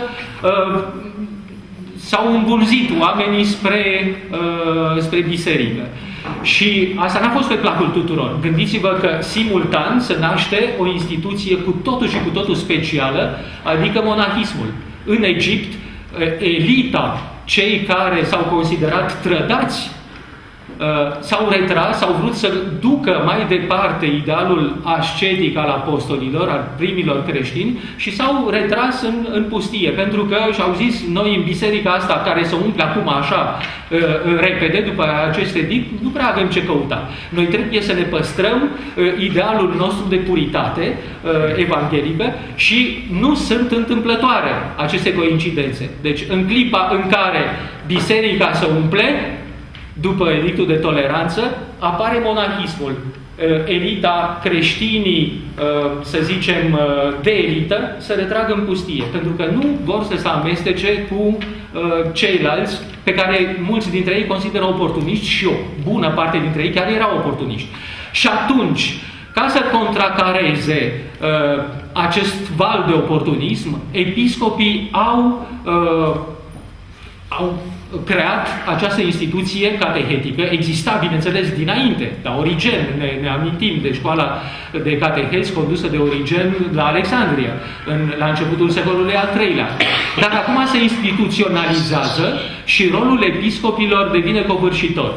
s-au îmbulzit oamenii spre biserică. Și asta n-a fost pe placul tuturor. Gândiți-vă că simultan se naște o instituție cu totul și cu totul specială, adică monahismul. În Egipt, elita, cei care s-au considerat trădați, s-au retras, s-au vrut să ducă mai departe idealul ascetic al apostolilor, al primilor creștini și s-au retras în pustie, pentru că și-au zis, noi în biserica asta care se umple acum așa repede după acest edict, nu prea avem ce căuta. Noi trebuie să ne păstrăm idealul nostru de puritate evanghelică și nu sunt întâmplătoare aceste coincidențe. Deci în clipa în care biserica se umple, după edictul de toleranță, apare monahismul. Elita, creștinii, să zicem, de elită, se retrag în pustie, pentru că nu vor să se amestece cu ceilalți pe care mulți dintre ei consideră oportuniști și o bună parte dintre ei chiar erau oportuniști. Și atunci, ca să contracareze acest val de oportunism, episcopii au creat această instituție catehetică. Exista, bineînțeles, dinainte, la Origen, ne amintim de școala de catehezi condusă de Origen la Alexandria, la începutul secolului al III-lea. Dar acum se instituționalizează și rolul episcopilor devine covârșitor.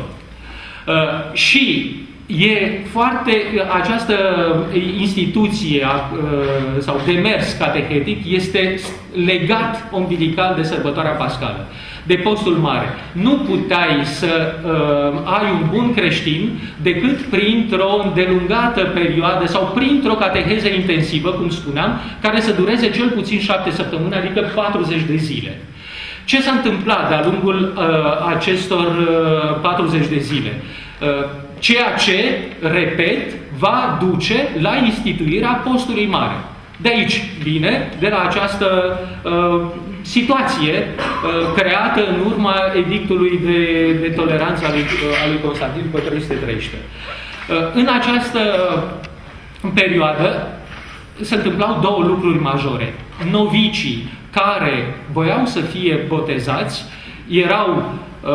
Și această instituție sau demers catehetic este legat umbilical de sărbătoarea pascală, de postul mare. Nu puteai să ai un bun creștin decât printr-o îndelungată perioadă sau printr-o cateheză intensivă, cum spuneam, care să dureze cel puțin 7 săptămâni, adică 40 de zile. Ce s-a întâmplat de-a lungul acestor 40 de zile? Ceea ce, repet, va duce la instituirea postului mare. De aici vine, de la această situație creată în urma edictului de toleranță al lui Constantin după 313. În această perioadă se întâmplau două lucruri majore. Novicii care voiau să fie botezați erau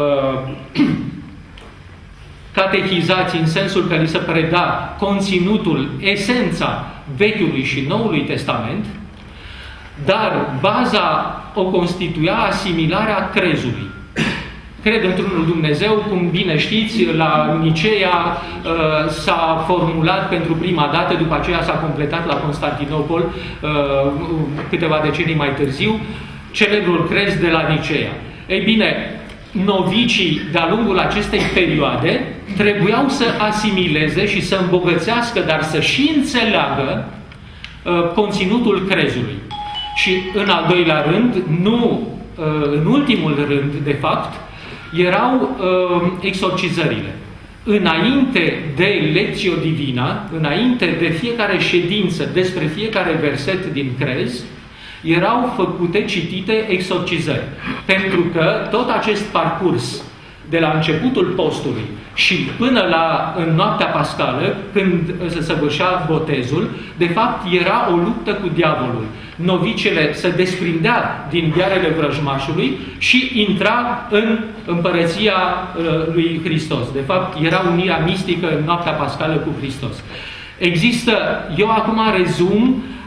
catechizați în sensul că li se preda conținutul, esența Vechiului și Noului Testament, dar baza o constituia asimilarea crezului. Cred într-unul Dumnezeu, cum bine știți, la Niceea s-a formulat pentru prima dată, după aceea s-a completat la Constantinopol câteva decenii mai târziu, celebrul crez de la Niceea. Ei bine, novicii de-a lungul acestei perioade trebuiau să asimileze și să îmbogățească, dar să și înțeleagă conținutul crezului. Și în al doilea rând, în ultimul rând, de fapt, erau exorcizările. Înainte de lectio divina, înainte de fiecare ședință despre fiecare verset din crez, erau făcute, citite exorcizări. Pentru că tot acest parcurs de la începutul postului și până în noaptea pascală, când se săvârșea botezul, de fapt era o luptă cu diavolul. Novicele se desprindea din ghearele vrăjmașului și intra în împărăția lui Hristos. De fapt, era unirea mistică în noaptea pascală cu Hristos. Există, eu acum rezum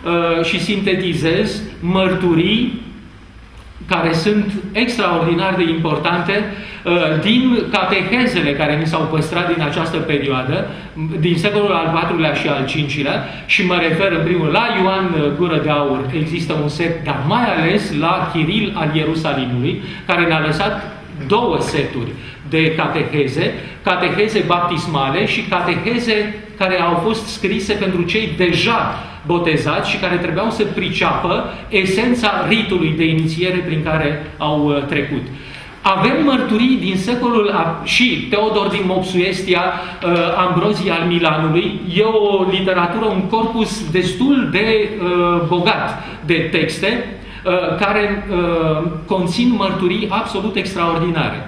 și sintetizez mărturii care sunt extraordinar de importante din catehezele care ni s-au păstrat din această perioadă, din secolul al IV-lea și al V-lea, și mă refer în primul la Ioan Gură de Aur, există un set, dar mai ales la Chiril al Ierusalimului, care ne-a lăsat două seturi de cateheze baptismale și cateheze care au fost scrise pentru cei deja botezați și care trebuiau să priceapă esența ritului de inițiere prin care au trecut. Avem mărturii din secolul și Teodor din Mopsuestia, Ambrozii al Milanului. E o literatură, un corpus destul de bogat de texte care conțin mărturii absolut extraordinare.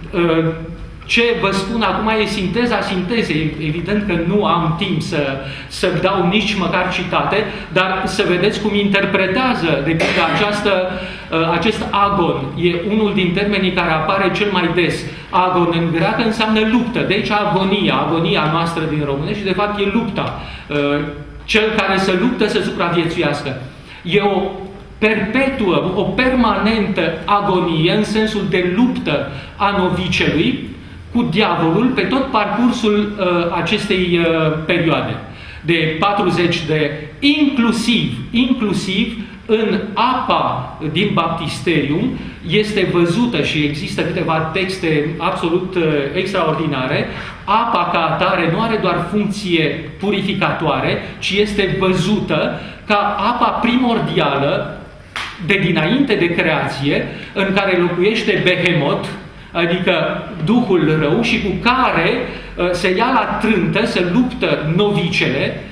Ce vă spun acum e sinteza sintezei. Evident că nu am timp să dau nici măcar citate, dar să vedeți cum interpretează, de pildă, acest agon. E unul din termenii care apare cel mai des. Agon în greacă înseamnă luptă, de aici agonia noastră din românești, și de fapt e lupta. Cel care se luptă să supraviețuiască. E o perpetuă, o permanentă agonie în sensul de luptă a novicelui cu diavolul pe tot parcursul acestei perioade de 40 de inclusiv în apa din baptisterium este văzută, și există câteva texte absolut extraordinare, apa ca atare nu are doar funcție purificatoare, ci este văzută ca apa primordială de dinainte de creație, în care locuiește Behemot, adică Duhul rău, și cu care se ia la trântă, se luptă novicele,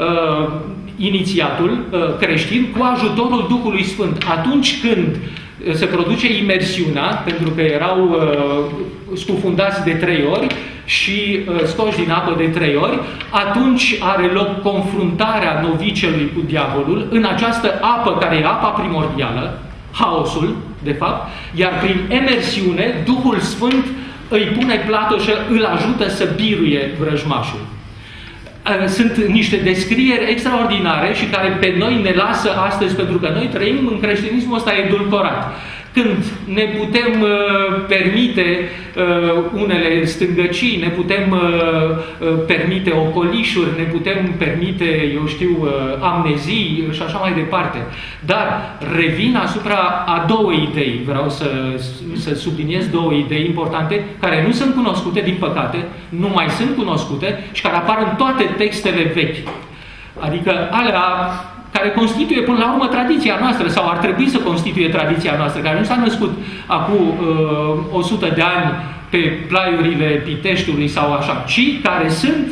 inițiatul creștin, cu ajutorul Duhului Sfânt. Atunci când se produce imersiunea, pentru că erau scufundați de 3 ori și scoși din apă de 3 ori, atunci are loc confruntarea novicelui cu diavolul în această apă care e apa primordială, haosul, de fapt, iar prin emersiune, Duhul Sfânt îi pune platoșă, îl ajută să biruie vrăjmașul. Sunt niște descrieri extraordinare și care pe noi ne lasă astăzi, pentru că noi trăim în creștinismul ăsta edulcorat. Când ne putem permite unele stângăcii, ne putem permite ocolișuri, ne putem permite, eu știu, amnezii și așa mai departe. Dar revin asupra a două idei. Vreau să subliniez două idei importante care nu sunt cunoscute, din păcate, nu mai sunt cunoscute și care apar în toate textele vechi. Adică alea care constituie până la urmă tradiția noastră, sau ar trebui să constituie tradiția noastră, care nu s-a născut acum 100 de ani pe plaiurile Piteștiului sau așa, ci care sunt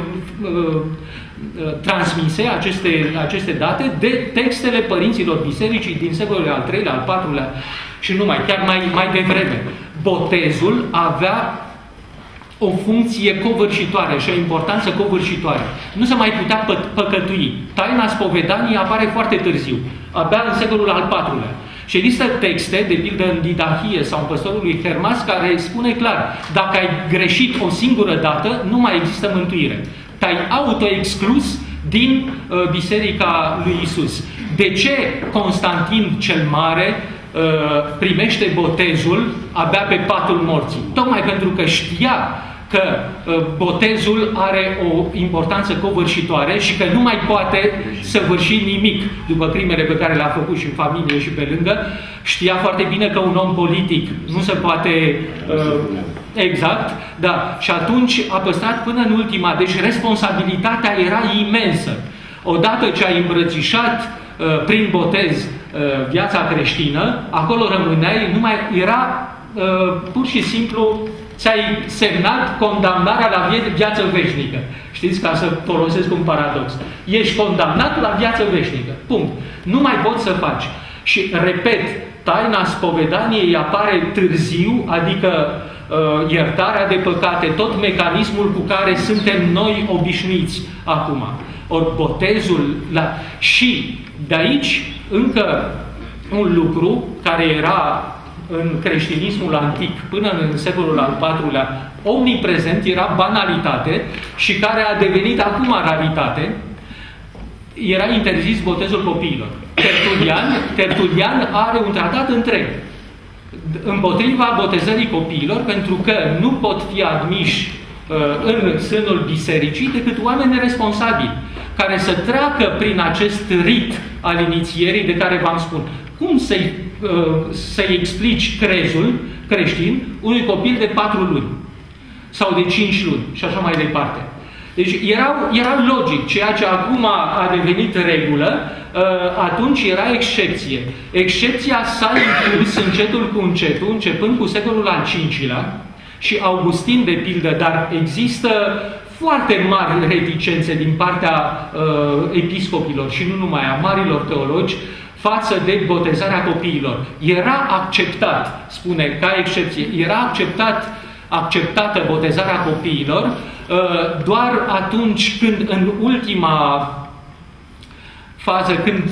transmise, aceste date, de textele părinților bisericii din secolul al III-lea, al IV-lea și numai, chiar mai devreme. Botezul avea o funcție covârșitoare și o importanță covârșitoare. Nu se mai putea păcătui. Taina spovedaniei apare foarte târziu, abia în secolul al IV-lea. Și există texte, de pildă în Didahie sau în Păstorul lui Hermas, care spune clar, dacă ai greșit o singură dată, nu mai există mântuire. Te-ai autoexclus din Biserica lui Isus. De ce Constantin cel Mare primește botezul abia pe patul morții? Tocmai pentru că știa că botezul are o importanță covârșitoare și că nu mai poate să vârși nimic după crimele pe care le-a făcut și în familie și pe lângă. Știa foarte bine că un om politic nu se poate... exact, da. Și atunci a păstrat până în ultima. Deci responsabilitatea era imensă. Odată ce a îmbrățișat prin botez viața creștină, acolo rămâneai, nu mai era pur și simplu, ți-ai semnat condamnarea la viață veșnică. Știți, ca să folosesc un paradox. Ești condamnat la viață veșnică. Punct. Nu mai poți să faci. Și, repet, taina spovedaniei apare târziu, adică iertarea de păcate, tot mecanismul cu care suntem noi obișnuiți acum. Ori botezul, și de aici încă un lucru care era în creștinismul antic până în secolul al IV-lea omniprezent, era banalitate și care a devenit acum raritate. era interzis botezul copiilor. Tertulian are un tratat întreg împotriva botezării copiilor, pentru că nu pot fi admiși în sânul bisericii decât oameni responsabili, care să treacă prin acest rit al inițierii de care v-am spus. Cum să-i explici crezul creștin unui copil de 4 luni sau de 5 luni și așa mai departe. Deci era logic, ceea ce acum a devenit regulă, atunci era excepție. Excepția s-a impus încetul cu încetul, începând cu secolul al V-lea, și Augustin de pildă, dar există foarte mari reticențe din partea episcopilor și nu numai a marilor teologi față de botezarea copiilor. Era acceptat, spune, ca excepție, era acceptată botezarea copiilor doar atunci când, în ultima fază,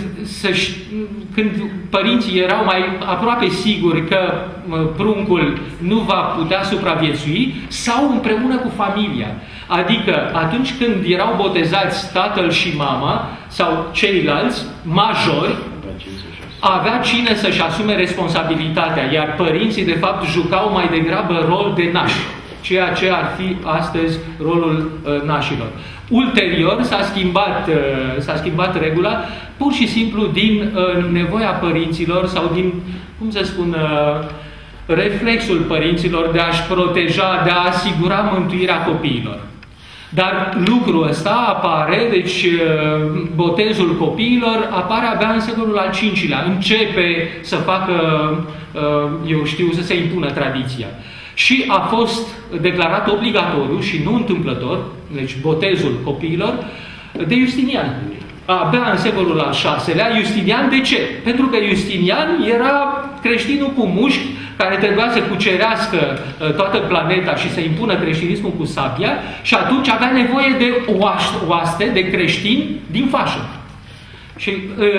când părinții erau mai aproape siguri că pruncul nu va putea supraviețui, sau împreună cu familia. Adică atunci când erau botezați tatăl și mama sau ceilalți majori, avea cine să-și asume responsabilitatea, iar părinții de fapt jucau mai degrabă rol de nași, ceea ce ar fi astăzi rolul nașilor. Ulterior s-a schimbat regula pur și simplu din nevoia părinților sau din, cum să spun, reflexul părinților de a-și proteja, de a asigura mântuirea copiilor. Dar lucrul ăsta apare, deci botezul copiilor apare abia în secolul al V-lea. Începe să facă, eu știu, să se impună tradiția. Și a fost declarat obligatoriu și nu întâmplător, deci botezul copiilor, de Justinian. Abia în secolul al VI-lea, Justinian de ce? Pentru că Justinian era creștinul cu mușchi, care trebuia să cucerească toată planeta și să impună creștinismul cu sabia, și atunci avea nevoie de oaste, de creștini din fașă. Și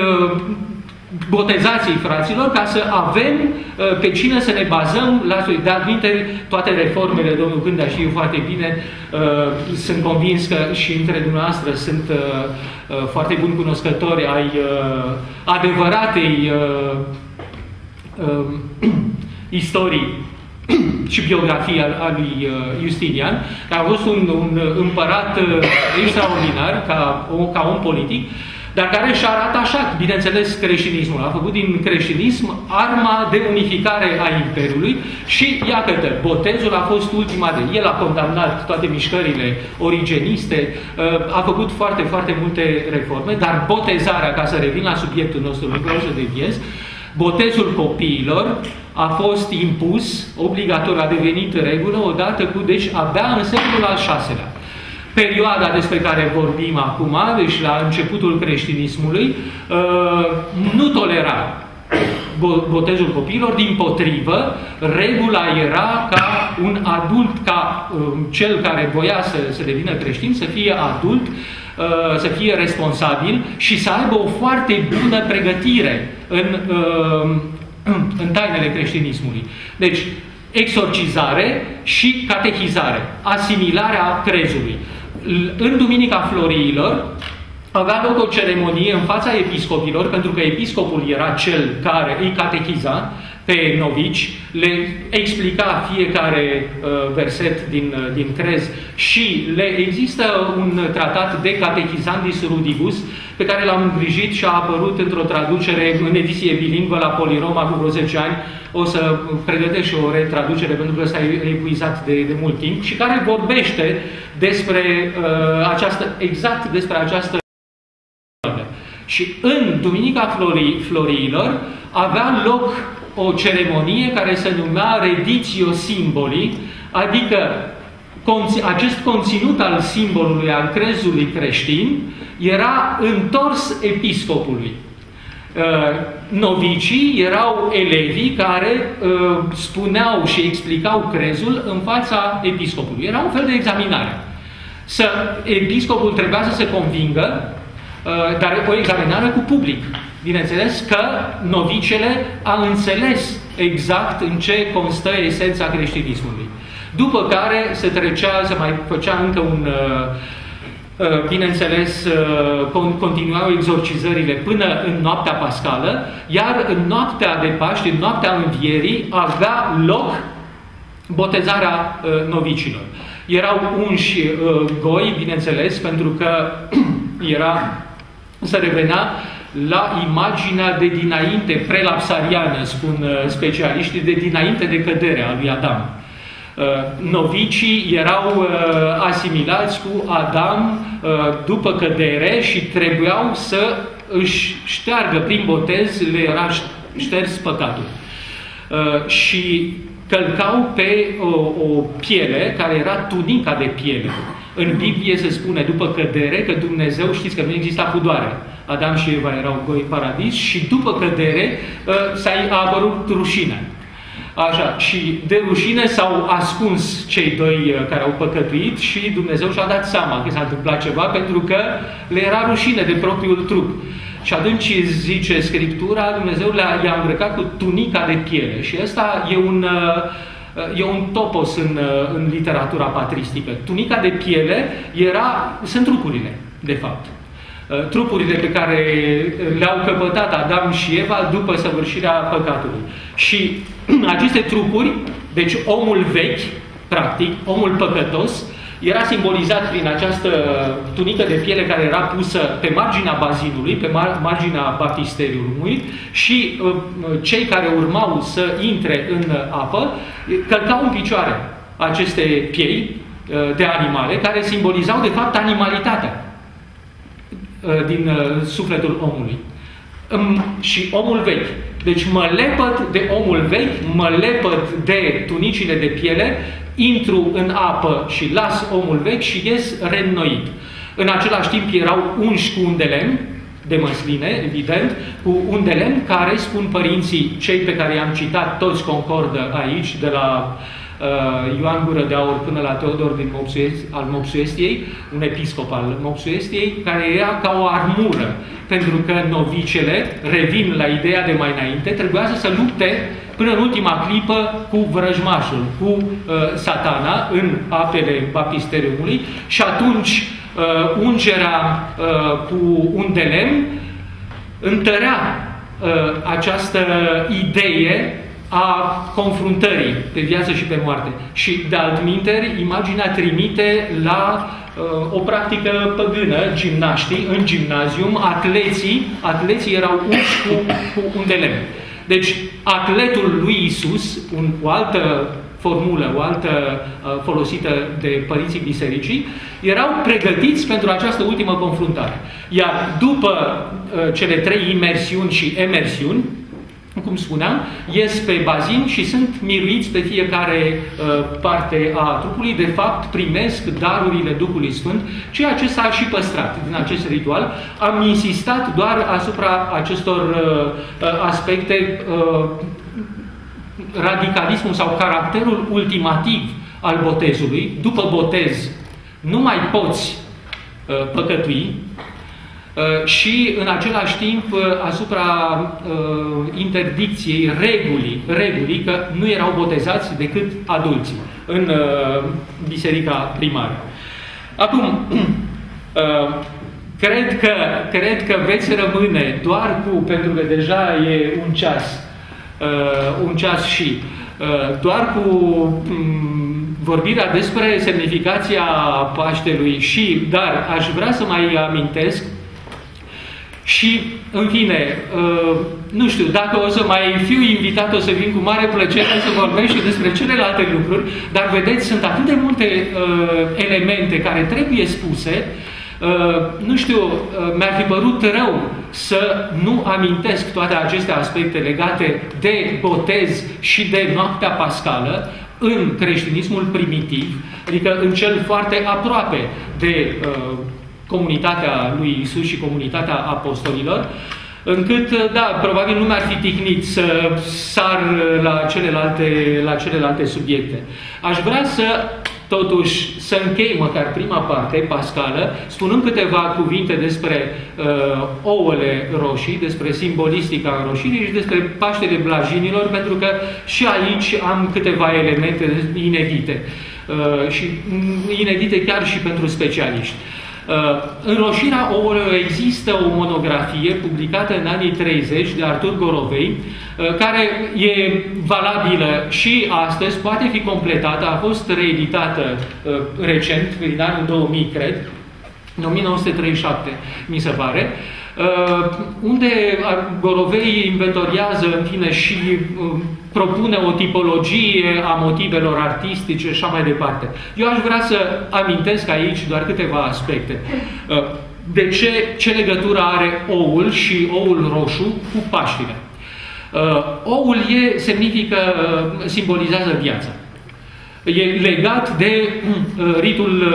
botezații, fraților, ca să avem pe cine să ne bazăm la de-adminte toate reformele, domnul Cândea știe foarte bine, sunt convins că și între dumneavoastră sunt foarte buni cunoscători ai adevăratei istorii și biografia a lui Justinian, care a fost un împărat extraordinar ca om politic, dar care și-a atașat, bineînțeles, creștinismul. A făcut din creștinism arma de unificare a Imperiului și, iată-te, botezul a fost ultima de... El a condamnat toate mișcările origeniste, a făcut foarte, foarte multe reforme, dar botezarea, ca să revin la subiectul nostru, de viez, botezul copiilor a fost impus, obligatoriu, a devenit regulă, odată cu, deci, abia în secolul al VI-lea. Perioada despre care vorbim acum, deci la începutul creștinismului, nu tolera botezul copiilor, dimpotrivă, regula era ca un adult, ca cel care voia să devină creștin, să fie adult, să fie responsabil și să aibă o foarte bună pregătire în tainele creștinismului. Deci, exorcizare și catehizare, asimilarea crezului. În Duminica Floriilor avea loc o ceremonie în fața episcopilor, pentru că episcopul era cel care îi catechiza pe novici, le explica fiecare verset din crez și există un tratat de Catechizandis Rudibus pe care l-am îngrijit și a apărut într-o traducere în ediție bilingvă la Poliroma cu vreo 10 ani. O să pregătesc și o retraducere pentru că s-a epuizat de mult timp și care vorbește despre exact despre această. Și în Duminica Floriilor avea loc o ceremonie care se numea Reditio Simboli, adică acest conținut al simbolului, al crezului creștin, era întors episcopului. Novicii erau elevii care spuneau și explicau crezul în fața episcopului. Era un fel de examinare. Episcopul trebuia să se convingă, dar o examinare cu public. Bineînțeles că novicele a înțeles exact în ce constă esența creștinismului. După care se mai făcea încă bineînțeles, continuau exorcizările până în noaptea pascală, iar în noaptea de Paște, în noaptea Învierii, avea loc botezarea novicilor. Erau unși goi, bineînțeles, pentru că se revenea la imaginea de dinainte, prelapsariană, spun specialiștii, de dinainte de căderea lui Adam. Novicii erau asimilați cu Adam după cădere și trebuiau să își șteargă prin botez, le era șters păcatul. Și călcau pe o piele care era tunica de piele. În Biblie se spune după cădere că Dumnezeu, știți că nu exista pudoare. Adam și Eva erau goi paradis și după cădere a apărut rușinea. Așa, și de rușine s-au ascuns cei doi care au păcătuit și Dumnezeu și-a dat seama că s-a întâmplat ceva pentru că le era rușine de propriul trup. Și atunci, zice Scriptura, Dumnezeu i-a îmbrăcat cu tunica de piele. Și ăsta e un topos în literatura patristică. Tunica de piele sunt trupurile, de fapt. Trupurile pe care le-au căpătat Adam și Eva după săvârșirea păcatului. Și aceste trupuri, deci omul vechi, practic, omul păcătos, era simbolizat prin această tunică de piele care era pusă pe marginea bazinului, pe marginea baptisteriului și cei care urmau să intre în apă călcau în picioare aceste piei de animale care simbolizau de fapt animalitatea din sufletul omului. Și omul vechi. Deci mă lepăd de omul vechi, mă lepăd de tunicile de piele, intru în apă și las omul vechi și ies reînnoit. În același timp erau unși cu un de lemn, de măsline, evident, cu un de lemn care, spun părinții, cei pe care i-am citat, toți concordă aici, de la Ioan Gură de Aur până la Teodor al Mopsuestiei, un episcop al Mopsuestiei, care era ca o armură, pentru că novicele, revin la ideea de mai înainte, trebuia să se lupte până în ultima clipă cu vrăjmașul, cu satana în apele baptisteriumului și atunci ungerea cu un de lemn întărea această idee a confruntării pe viață și pe moarte. Și de altminteri, imaginea trimite la o practică păgână, gimnaștii, în gimnazium, atleții erau unși cu un de lemn. Deci, atletul lui Isus, o altă formulă, o altă folosită de părinții bisericii, erau pregătiți pentru această ultimă confruntare. Iar după cele 3 imersiuni și emersiuni, cum spuneam, ies pe bazin și sunt miruiți pe fiecare parte a trupului. De fapt, primesc darurile Duhului Sfânt, ceea ce s-a și păstrat din acest ritual. Am insistat doar asupra acestor aspecte, radicalismul sau caracterul ultimativ al botezului. După botez nu mai poți păcătui, și în același timp asupra interdicției, regulii că nu erau botezați decât adulții în biserica primară. Acum, cred că veți rămâne doar pentru că deja e un ceas și doar cu vorbirea despre semnificația Paștelui dar aș vrea să mai amintesc și, în fine, nu știu, dacă o să mai fiu invitat, o să vin cu mare plăcere să vorbesc și despre celelalte lucruri, dar vedeți, sunt atât de multe elemente care trebuie spuse, nu știu, mi-ar fi părut rău să nu amintesc toate aceste aspecte legate de botez și de noaptea pascală în creștinismul primitiv, adică în cel foarte aproape de comunitatea lui Isus și comunitatea apostolilor, încât, da, probabil nu mi-ar fi tihnit să sar la celelalte subiecte. Aș vrea totuși să închei măcar prima parte pascală, spunând câteva cuvinte despre ouăle roșii, despre simbolistica înroșirii și despre Paștele Blajinilor, pentru că și aici am câteva elemente inedite. Și inedite chiar și pentru specialiști. Înroșirea ouălor există o monografie publicată în anii 30 de Artur Gorovei, care e valabilă și astăzi, poate fi completată, a fost reeditată recent, prin anul 2000, cred, în 1937, mi se pare, unde Gorovei inventoriază, în fine, și propune o tipologie a motivelor artistice și așa mai departe. Eu aș vrea să amintesc aici doar câteva aspecte. De ce legătură are oul și oul roșu cu Paștile? Oul simbolizează viața. E legat de ritul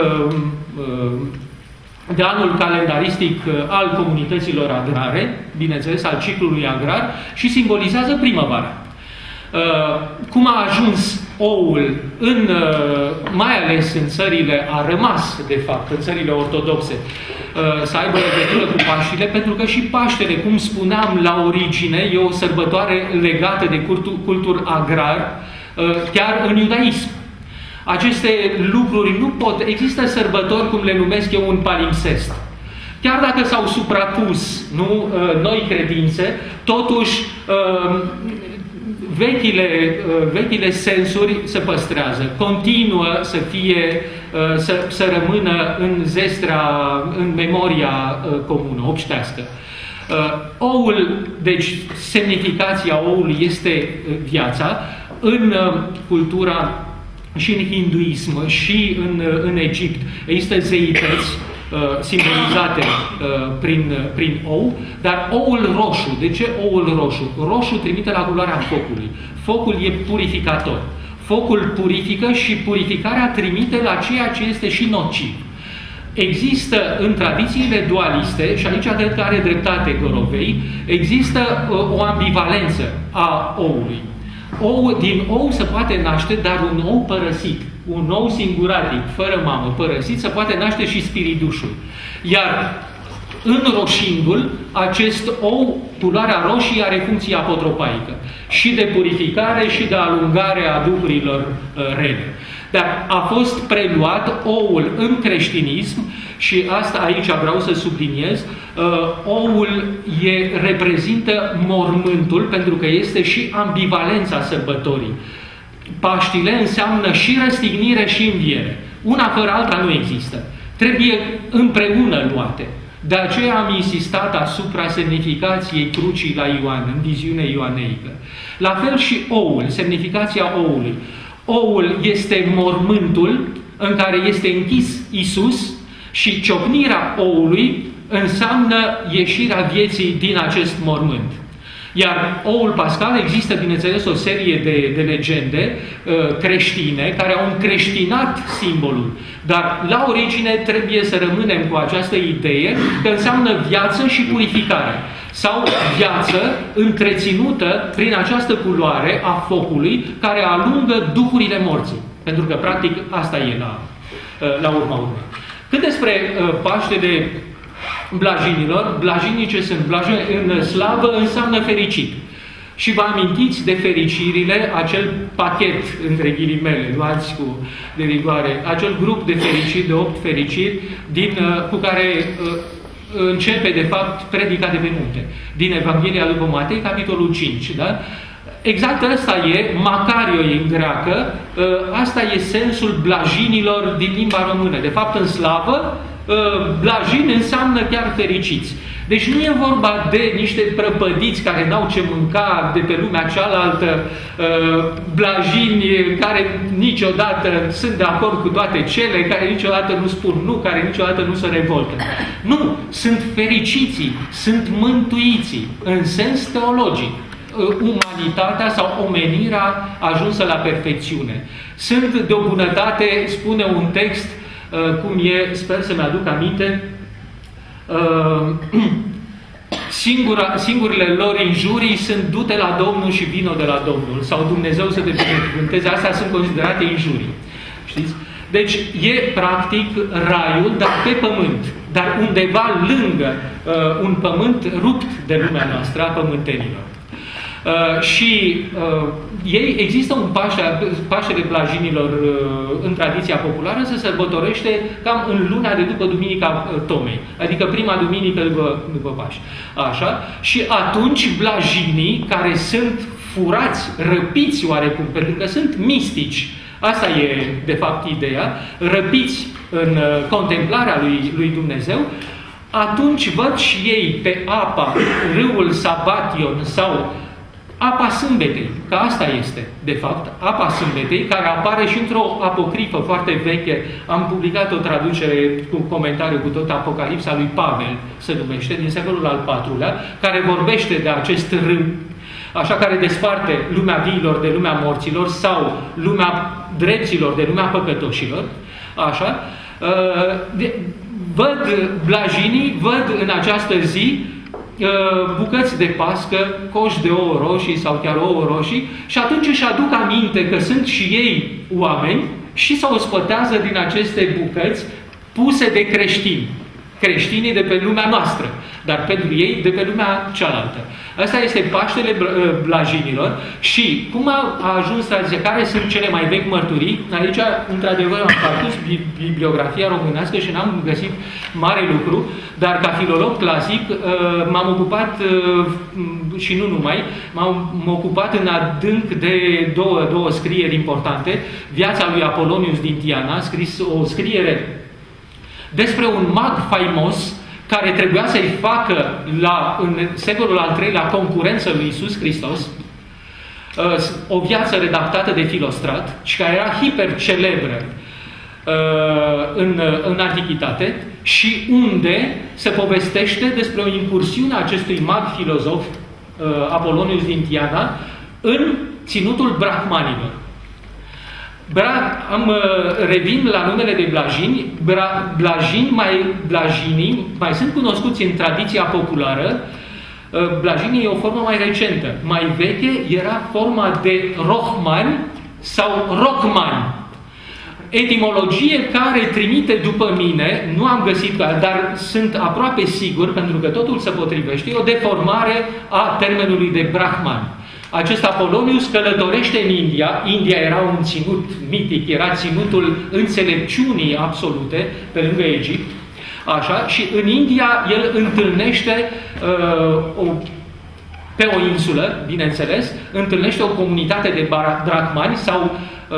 de anul calendaristic al comunităților agrare, bineînțeles al ciclului agrar, și simbolizează primăvara. Cum a ajuns oul, mai ales în țările, a rămas, de fapt, în țările ortodoxe, să aibă legătură cu Paștile, pentru că și Paștele, cum spuneam la origine, e o sărbătoare legată de cultul agrar, chiar în iudaism. Aceste lucruri nu pot... Există sărbători, cum le numesc eu, un palimpsest. Chiar dacă s-au suprapus noi credințe, totuși vechile sensuri se păstrează, continuă să fie, să rămână în zestrea, în memoria comună, obștească. Oul, deci semnificația oului este viața. În cultura și în hinduism și în Egipt există zeități simbolizate prin ou, dar oul roșu. De ce oul roșu? Roșu trimite la culoarea focului. Focul e purificator. Focul purifică și purificarea trimite la ceea ce este și nociv. Există în tradițiile dualiste, și aici cred că are dreptate Gorovei, există o ambivalență a oului. Din ou se poate naște, dar un ou părăsit, un ou singuratic, fără mamă, părăsit, se poate naște și spiridușul. Iar înroșindu-l, acest ou, culoarea roșie, are funcție apotropaică, și de purificare și de alungare a duhurilor rele. Dar a fost preluat oul în creștinism și asta aici vreau să subliniez. Oul reprezintă mormântul, pentru că este și ambivalența sărbătorii. Paștile înseamnă și răstignire și înviere. Una fără alta nu există. Trebuie împreună luate. De aceea am insistat asupra semnificației crucii la Ioan, în viziunea ioaneică. La fel și oul, semnificația oului. Oul este mormântul în care este închis Iisus și ciocnirea oului înseamnă ieșirea vieții din acest mormânt. Iar oul pascal, există, bineînțeles, o serie de legende creștine care au încreștinat simbolul. Dar la origine trebuie să rămânem cu această idee că înseamnă viață și purificare. Sau viață întreținută prin această culoare a focului care alungă duhurile morții. Pentru că, practic, asta e la urma urmei. Cât despre Paștele blajinilor, blajinii ce sunt? Blajini în slavă înseamnă fericit. Și vă amintiți de fericirile, acel pachet, între ghilimele, luați de rigoare, acel grup de fericiri, de 8 fericiri, cu care începe, de fapt, predica de pe munte. Din Evanghelia după Matei, capitolul 5, da? Exact ăsta e, Macario e în greacă, asta e sensul blajinilor din limba română. De fapt, în slavă, blajin înseamnă chiar fericiți. Deci nu e vorba de niște prăpădiți care n-au ce mânca de pe lumea cealaltă, blajini care niciodată sunt de acord cu toate cele, care niciodată nu spun nu, care niciodată nu se revoltă. Nu, sunt fericiții, sunt mântuiții, în sens teologic. Umanitatea sau omenirea ajunsă la perfecțiune. Sunt de o bunătate, spune un text, cum e, sper să-mi aduc aminte, singurele lor injurii sunt du-te la Domnul și vino de la Domnul, sau Dumnezeu să te binecuvânteze. Astea sunt considerate injurii. Știți? Deci e practic raiul, dar pe pământ, dar undeva lângă un pământ rupt de lumea noastră, a pământenilor. Și ei, există un Paștele Blajinilor în tradiția populară, se sărbătorește cam în luna de după Duminica Tomei, adică prima duminică după Paști. Așa? Și atunci blajinii, care sunt furați, răpiți oarecum, pentru că sunt mistici, asta e de fapt ideea, răpiți în contemplarea lui Dumnezeu, atunci văd și ei pe apa, râul Sabation sau apa sâmbetei, că asta este, de fapt, apa sâmbetei, care apare și într-o apocrifă foarte veche. Am publicat o traducere cu comentariu cu tot Apocalipsa lui Pavel, se numește, din secolul al IV-lea, care vorbește de acest râu, așa, care desparte lumea viilor de lumea morților sau lumea drepților de lumea păcătoșilor, așa. Văd blajinii, văd în această zi bucăți de pască, coși de ouă roșii sau chiar ouă roșii, și atunci își aduc aminte că sunt și ei oameni și se ospătează din aceste bucăți puse de creștini. Creștinii de pe lumea noastră, dar pentru ei de pe lumea cealaltă. Asta este Paștele Blajinilor. Și cum a ajuns tradiția, care sunt cele mai vechi mărturii? Aici, într-adevăr, am parcurs bibliografia românească și n-am găsit mare lucru, dar ca filolog clasic m-am ocupat, și nu numai, m-am ocupat în adânc de două scrieri importante. Viața lui Apolonius din Tiana, a scris o scriere despre un mag faimos care trebuia să-i facă în secolul al III-lea concurență lui Iisus Hristos, o viață redactată de Filostrat și care era hipercelebră în antichitate, și unde se povestește despre o incursiune a acestui mag filozof Apolonius din Tiana în ținutul brahmanilor. Revin la numele de blajini. Blajinii mai sunt cunoscuți în tradiția populară. Blajinii e o formă mai recentă. Mai veche era forma de rohmani sau rochmani. Etimologie care trimite după mine, nu am găsit, dar sunt aproape sigur, pentru că totul se potrivește, e o deformare a termenului de brahman. Acest Apolonius călătorește în India. India era un ținut mitic, era ținutul înțelepciunii absolute pe lângă Egipt. Așa, și în India el întâlnește pe o insulă, bineînțeles, întâlnește o comunitate de brahmani sau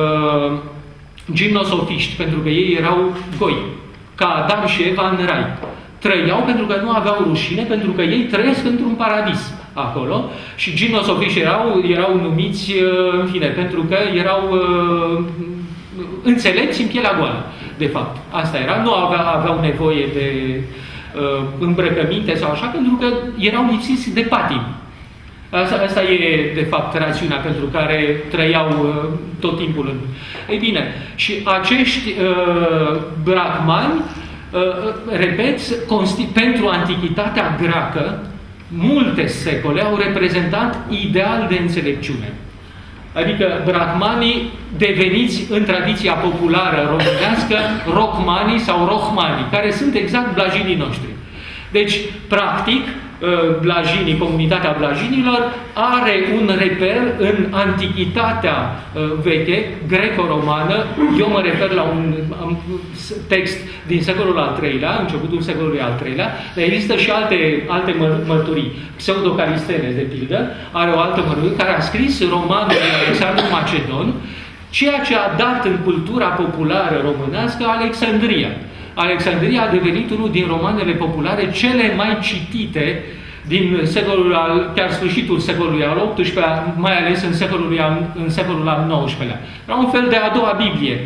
gimnosofiști, pentru că ei erau goi, ca Adam și Eva în rai. Trăiau pentru că nu aveau rușine, pentru că ei trăiesc într-un paradis acolo, și gimnosofiști erau numiți, în fine, pentru că erau înțelepți în pielea goală, de fapt. Asta era, nu aveau nevoie de îmbrăcăminte sau așa, pentru că erau lipsiți de patim. Asta e, de fapt, rațiunea pentru care trăiau tot timpul. Ei bine, și acești brahmani, repet, pentru antichitatea greacă, multe secole au reprezentat ideal de înțelepciune. Adică brahmanii deveniți în tradiția populară românească rochmanii sau rohmanii, care sunt exact blajinii noștri. Deci, practic, blajinii, comunitatea blajinilor are un reper în antichitatea veche, greco-romană. Eu mă refer la un text din secolul al III-lea, începutul secolului al III-lea, dar există și alte mărturii. Pseudo-Calistenes, de pildă, are o altă mărturie, care a scris romanul Alexandru Macedon, ceea ce a dat în cultura populară românească Alexandria. Alexandria a devenit unul din romanele populare cele mai citite din chiar sfârșitul secolului al XVIII-lea, mai ales în secolul al XIX-lea. Era un fel de a doua Biblie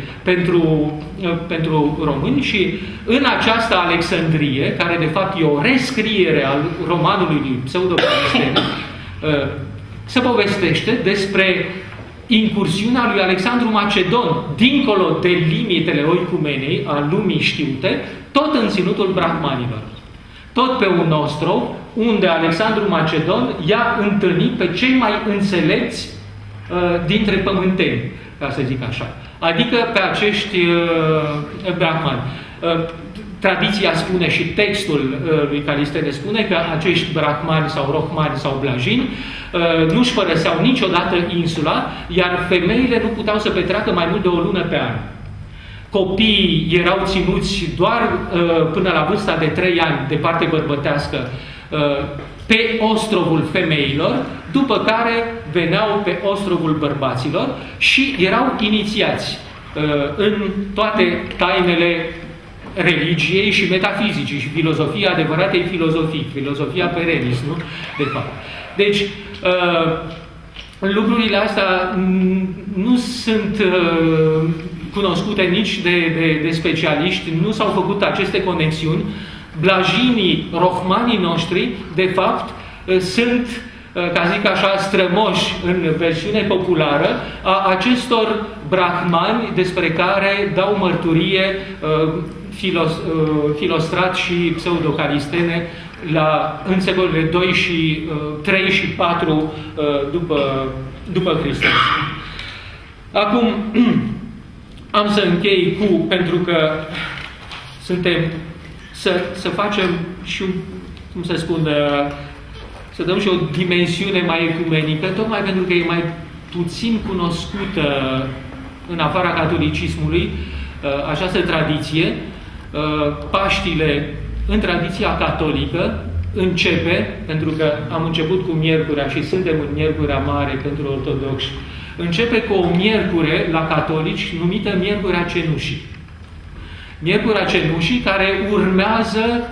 pentru români, și în această Alexandrie, care de fapt e o rescriere al romanului lui Pseudo-Calistenes, se povestește despre incursiunea lui Alexandru Macedon, dincolo de limitele oicumenei, a lumii știute, tot în ținutul brahmanilor. Tot pe un ostrov, unde Alexandru Macedon i-a întâlnit pe cei mai înțelepți dintre pământeni, ca să zic așa. Adică pe acești brahmani. Tradiția spune și textul lui Calistene spune că acești brahmani sau rohmani sau blajini nu-și părăseau niciodată insula, iar femeile nu puteau să petreacă mai mult de o lună pe an. Copiii erau ținuți doar până la vârsta de 3 ani de parte bărbătească pe ostrovul femeilor, după care veneau pe ostrovul bărbaților și erau inițiați în toate tainele religiei și metafizicii și filozofia adevăratei filozofii, filozofia perenis, nu? De fapt. Deci, lucrurile astea nu sunt cunoscute nici de specialiști, nu s-au făcut aceste conexiuni. Blajinii, rohmanii noștri, de fapt, sunt, ca zic așa, strămoși în versiune populară a acestor brahmani despre care dau mărturie Filostrat și Pseudo-Calistene în secolele 2 și 3 și 4 după Hristos. Acum am să închei pentru că suntem să facem și, cum să spun, să dăm și o dimensiune mai ecumenică, tocmai pentru că e mai puțin cunoscută în afara catolicismului această tradiție. Paștile în tradiția catolică începe, pentru că am început cu Miercurea și suntem în Miercurea Mare pentru ortodoxi, începe cu o miercure la catolici numită Miercurea Cenușii. Miercurea Cenușii, care urmează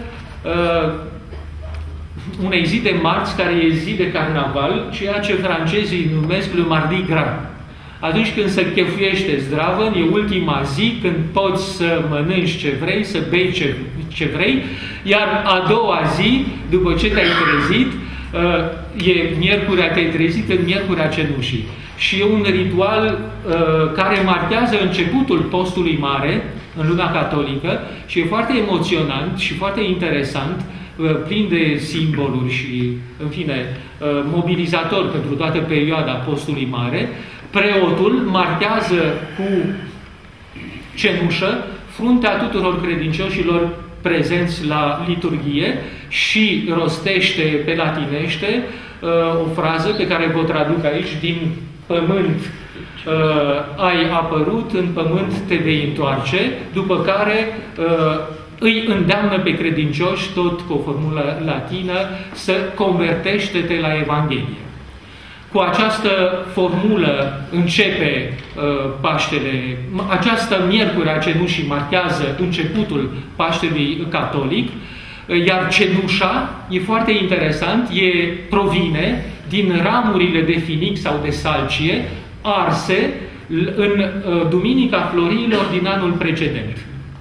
unei zi de marți, care e zi de carnaval, ceea ce francezii numesc le Mardi Gras. Atunci când se chefuiește zdravă, e ultima zi când poți să mănânci ce vrei, să bei ce vrei, iar a doua zi, după ce te-ai trezit, e Miercurea, te-ai trezit în Miercurea Cenușii. Și e un ritual care marchează începutul postului mare în lumea catolică și e foarte emoționant și foarte interesant, plin de simboluri și, în fine, mobilizator pentru toată perioada postului mare. Preotul marchează cu cenușă fruntea tuturor credincioșilor prezenți la liturghie și rostește pe latinește o frază pe care vă traduc aici: din pământ ai apărut, în pământ te vei întoarce, după care îi îndeamnă pe credincioși, tot cu o formulă latină, să convertește-te la Evanghelie. Cu această formulă începe Paștele, această Miercure a Cenușii marchează începutul Paștelui catolic, iar cenușa, e foarte interesant, provine din ramurile de finic sau de salcie arse în Duminica Florilor din anul precedent.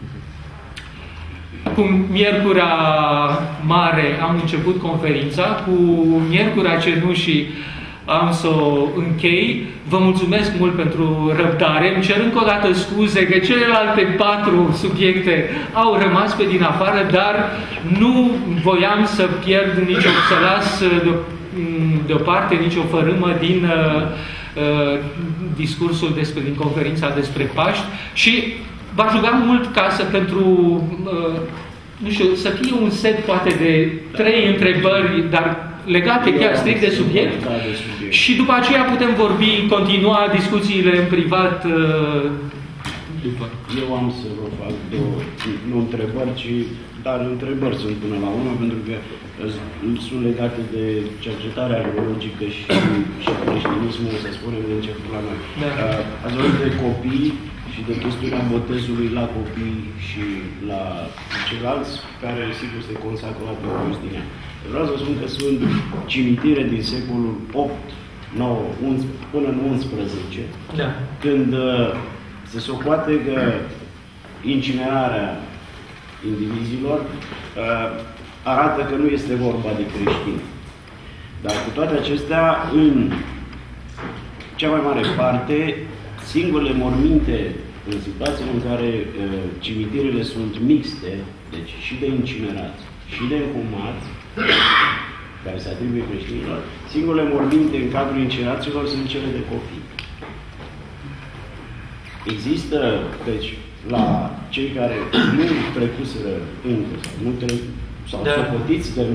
Cu Miercurea Mare am început conferința, cu Miercurea Cenușii am să o închei. Vă mulțumesc mult pentru răbdare. Îmi cer încă o dată scuze că celelalte 4 subiecte au rămas pe din afară, dar nu voiam să pierd să las deoparte nicio fărâmă din discursul din conferința despre Paști și v-aș ruga mult ca nu știu, să fie un set poate de 3 întrebări, dar legate chiar strict de subiect, și după aceea putem continua discuțiile în privat după. Eu am să vă fac nu întrebări, dar întrebări sunt până la urmă, pentru că sunt legate de cercetarea arheologică și creștinismul, să spunem, de început la noi. Da. Ați vorbit de copii și de chestiunea botezului la copii și la ceilalți, care sigur se consacră la Constantin. Vreau să spun că sunt cimitire din secolul 8, 9, 11, până în 11, da, când se socoate că incinerarea indivizilor arată că nu este vorba de creștini. Dar cu toate acestea, în cea mai mare parte, singurele morminte în situațiile în care cimitirele sunt mixte, deci și de incinerați și de înhumați, care se atribuie creștinilor, singurele morminte în cadrul incinerațiilor sunt cele de copii. Există, deci, la cei care nu trecuseră încă, sau socotiți că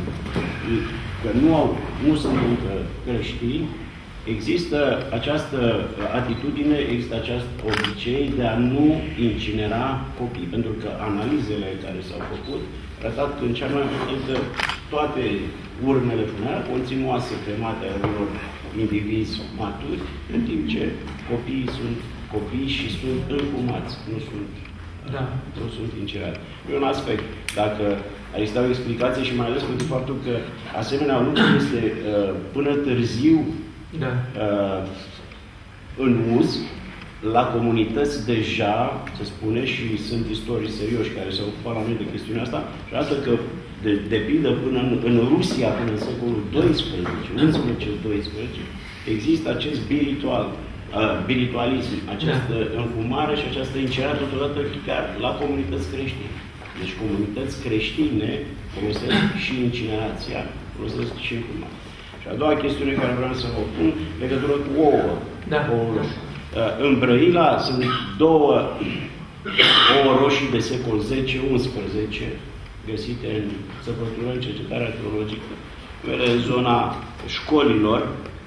nu sunt încă creștini, există această atitudine, există acest obicei de a nu incinera copii, pentru că analizele care s-au făcut arătat în cea mai multă toate urnele funerare conțin oase cremate ale unor indivizi maturi, în timp ce copiii sunt copii și sunt înfumați, nu sunt incinerați. E un aspect. Dacă ar exista o explicație și mai ales pentru faptul că asemenea lucru este până târziu în uz, la comunități deja, se spune, și sunt istorii serioși care s-au ocupat la noi de chestiunea asta, și asta că, de pildă, până în Rusia, până în secolul XI, există acest spiritualism, această înfumare și această incerare totodată chiar la comunități creștine. Deci comunități creștine folosesc și incinerația, folosesc și înfumarea. Și a doua chestiune care vreau să vă pun, legătură cu ouă. În Brăila sunt două ouă roșii de secol X-XI, găsite în săpătură, în cercetare arheologică, în zona școlilor,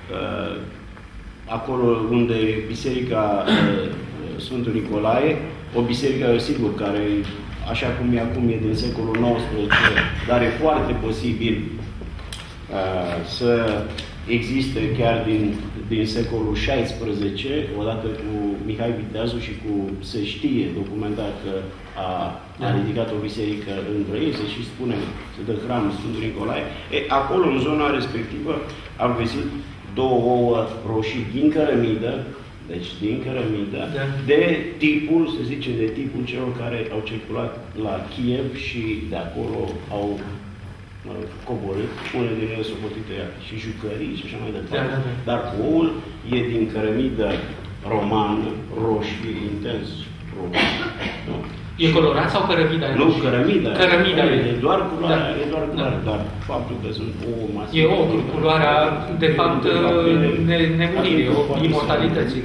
acolo unde e Biserica Sfântul Nicolae, o biserică, sigur, care, așa cum e acum, e din secolul XIX, dar e foarte posibil să existe chiar din secolul XVI, odată cu Mihai Viteazu și cu, se știe documentat că a ridicat o biserică în Brăila, se și spune, se dă hramul Sfântul Nicolae. Acolo, în zona respectivă, am găsit două ouă roșii din cărămidă, deci din cărămidă, de tipul, se zice, de tipul celor care au circulat la Kiev și de acolo au coborât, unele din ele socotite și jucării și așa mai departe. Dar oul e din cărămidă romană, roșie, intens romană. E colorat sau cărămida? Nu, cărămida. Cărămida e doar culoarea, dar faptul că sunt ouă masive. E o culoarea, de fapt, nemuririi, imortalității.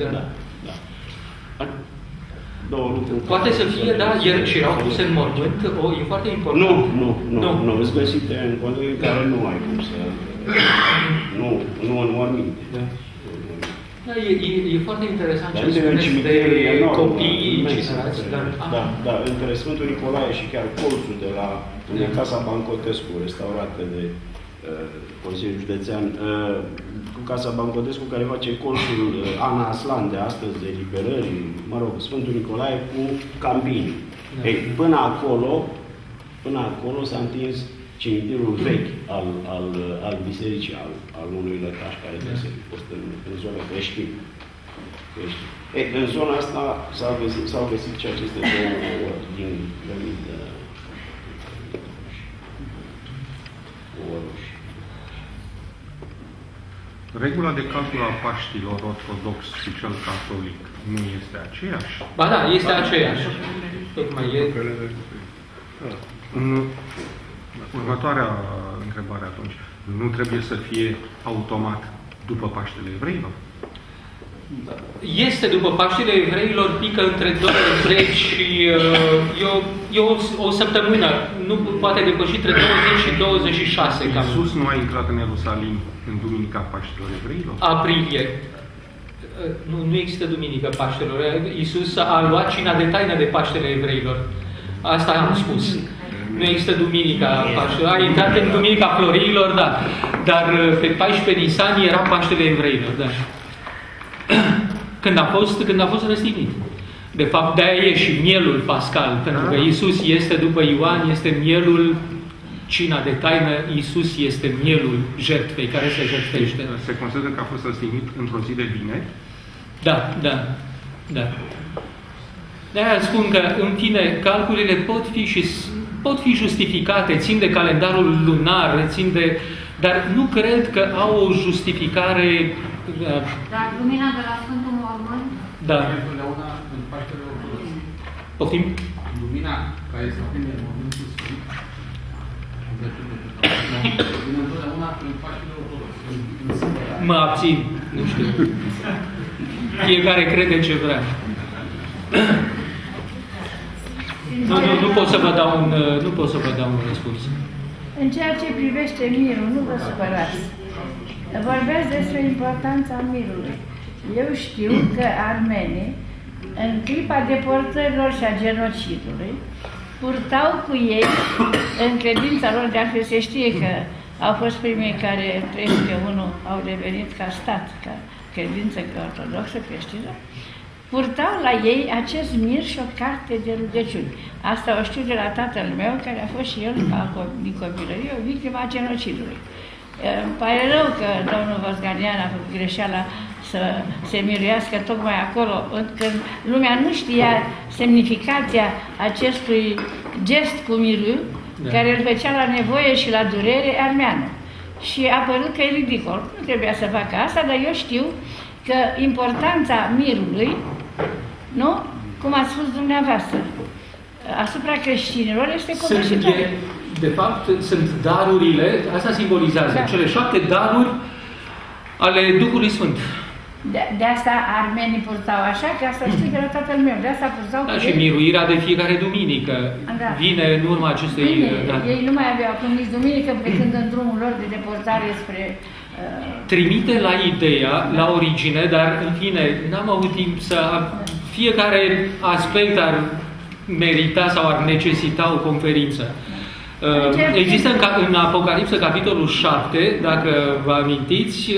Două lucruri. Poate să fie, da, și erau puse în mormânt, e foarte important. Nu, îți găsite în condiții care nu ai cum să... Nu în morminte. Da, e foarte interesant ce spuneți de copiii incinerați. Da, între Sfântul Nicolae și chiar colțul de la Casa Bancotescu, restaurată de Consiliul Județean, cu Casa Bancotescu, care face colțul Ana Aslan de astăzi, de Eliberării, Sfântul Nicolae cu Campini. Până acolo s-a întins cimitirul vechi al bisericii, al unui lăcaș care trebuie să fost în zona creștină. În zona asta s-au găsit și aceste două ori din cărămidă. Regula de calcul a Paștilor ortodox și cel catolic nu este aceeași? Ba da, este aceeași. Tocmai e... Următoarea întrebare atunci. Nu trebuie să fie automat după Paștele Evreilor? Este după Paștele Evreilor, pică între 2 întregi și e o săptămână, nu poate depăși între 20 și 26. Iisus nu a intrat în Ierusalim în Duminica Paștelor Evreilor? Aprilie. Nu există Duminica Paștelor. Iisus a luat cina de taină de Paștele Evreilor. Asta am spus. Nu există Duminica Paștelor. A intrat în Duminica Florilor, da. Dar pe 14 Nisan era Paștele Evreilor, da. Când a fost răstignit. De fapt, de-aia e și mielul pascal, pentru că Iisus este, după Ioan, este mielul, cina de taină, Iisus este mielul jertfei care se jertfește. Se consideră că a fost răstignit într-o zi de vineri? Da. De-aia spun că, în fine, calculele pot fi justificate, țin de calendarul lunar, dar nu cred că au o justificare... Dar lumina de la Sfântul Mormânt? Da. Întotdeauna în Paștele Ortodox. Poftim? Lumina care se aprinde în Mormântul Sfânt. Vine întotdeauna în Paștele Ortodox. Mă abțin. Nu știu. Fiecare crede ce vrea. Nu pot să vă dau un răspuns. În ceea ce privește mirul, nu vă supărați. Vorbeați despre importanța mirului. Eu știu că armenii, în clipa deportărilor și a genocidului, purtau cu ei, în credința lor, de altfel se știe că au fost primii care, 301, au devenit ca stat, ca credință ortodoxă creștină, purtau la ei acest mir și o carte de rugăciuni. Asta o știu de la tatăl meu, care a fost și el, din copilărie, o victimă a genocidului. Îmi pare rău că domnul Vosganian a făcut greșeala să se miruiască tocmai acolo, când lumea nu știa semnificația acestui gest cu mirul, care îl făcea la nevoie și la durere armeană. Și a părut că e ridicol. Nu trebuia să facă asta, dar eu știu că importanța mirului, nu? Cum a spus dumneavoastră, asupra creștinilor este covârșitoare. De fapt, sunt darurile, asta simbolizează, cele 7 daruri ale Duhului Sfânt. De asta armenii purtau așa, că asta știu de la tatăl meu, de asta purtau și miruirea de fiecare duminică vine în urma acestui... Ei nu mai aveau acum nici duminică, plecând în drumul lor de deportare spre... Trimite la ideea, la origine, dar în fine, n-am avut timp să... Fiecare aspect ar merita sau ar necesita o conferință. Există în Apocalipsă, capitolul 7, dacă vă amintiți,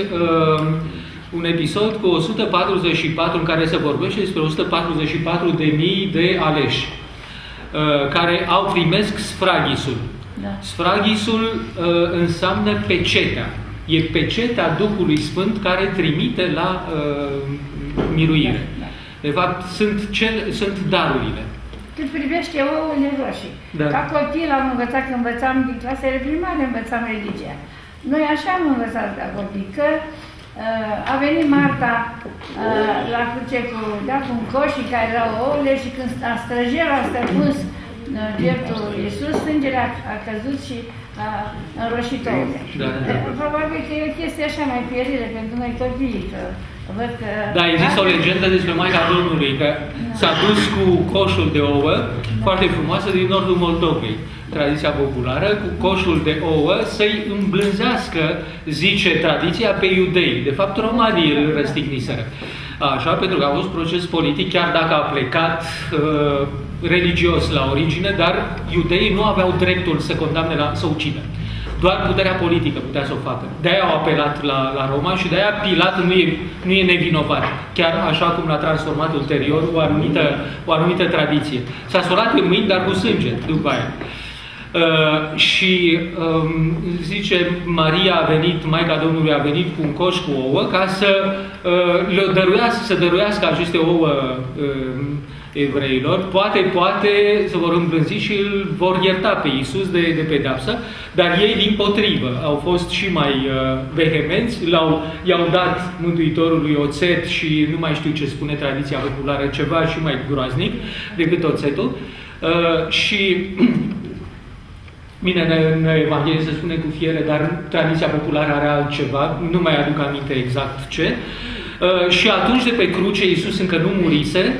un episod cu 144 în care se vorbește despre 144.000 de aleși care primesc sfragisul. Sfragisul înseamnă pecetea. E pecetea Duhului Sfânt care trimite la miruire. De fapt, sunt darurile. Cât privește ouăle roșii. Ca copil am învățat, când învățam din clasele primare, învățam religia. Noi așa am învățat ca copil, că a venit Marta la cruce cu un coș în care erau ouăle și când străjerul a străpuns pieptul Iisus, sângele a căzut și a înroșit ouăle. Probabil că e o chestie așa mai pierilă pentru noi copiii, că văd că... Da, există o legendă despre Maica Domnului, că s-a dus cu coșul de ouă, foarte frumoasă, din nordul Moldovei. Tradiția populară, cu coșul de ouă, să-i îmblânzească, zice tradiția, pe iudei. De fapt, romanii îl răstigniseră. Așa, pentru că a fost proces politic, chiar dacă a plecat religios la origine, dar iudeii nu aveau dreptul să condamne să ucidă. Doar puterea politică putea să o facă. De-aia au apelat la Roma și de-aia Pilat nu e nevinovat. Chiar așa cum l-a transformat ulterior o anumită tradiție. S-a spălat în mâini, dar cu sânge, după aia. Și zice, Maica Domnului a venit cu un coș cu ouă ca să dăruiască aceste ouă evreilor. Poate se vor îmblânzi și îl vor ierta pe Iisus de pedeapsă, dar ei dimpotrivă au fost și mai vehemenți, i-au dat Mântuitorului oțet și nu mai știu ce spune tradiția populară, ceva și mai groaznic decât oțetul. Și bine, în Evanghelie se spune cu fiere, dar tradiția populară are altceva, nu mai aduc aminte exact ce. Și atunci de pe cruce, Iisus încă nu murise,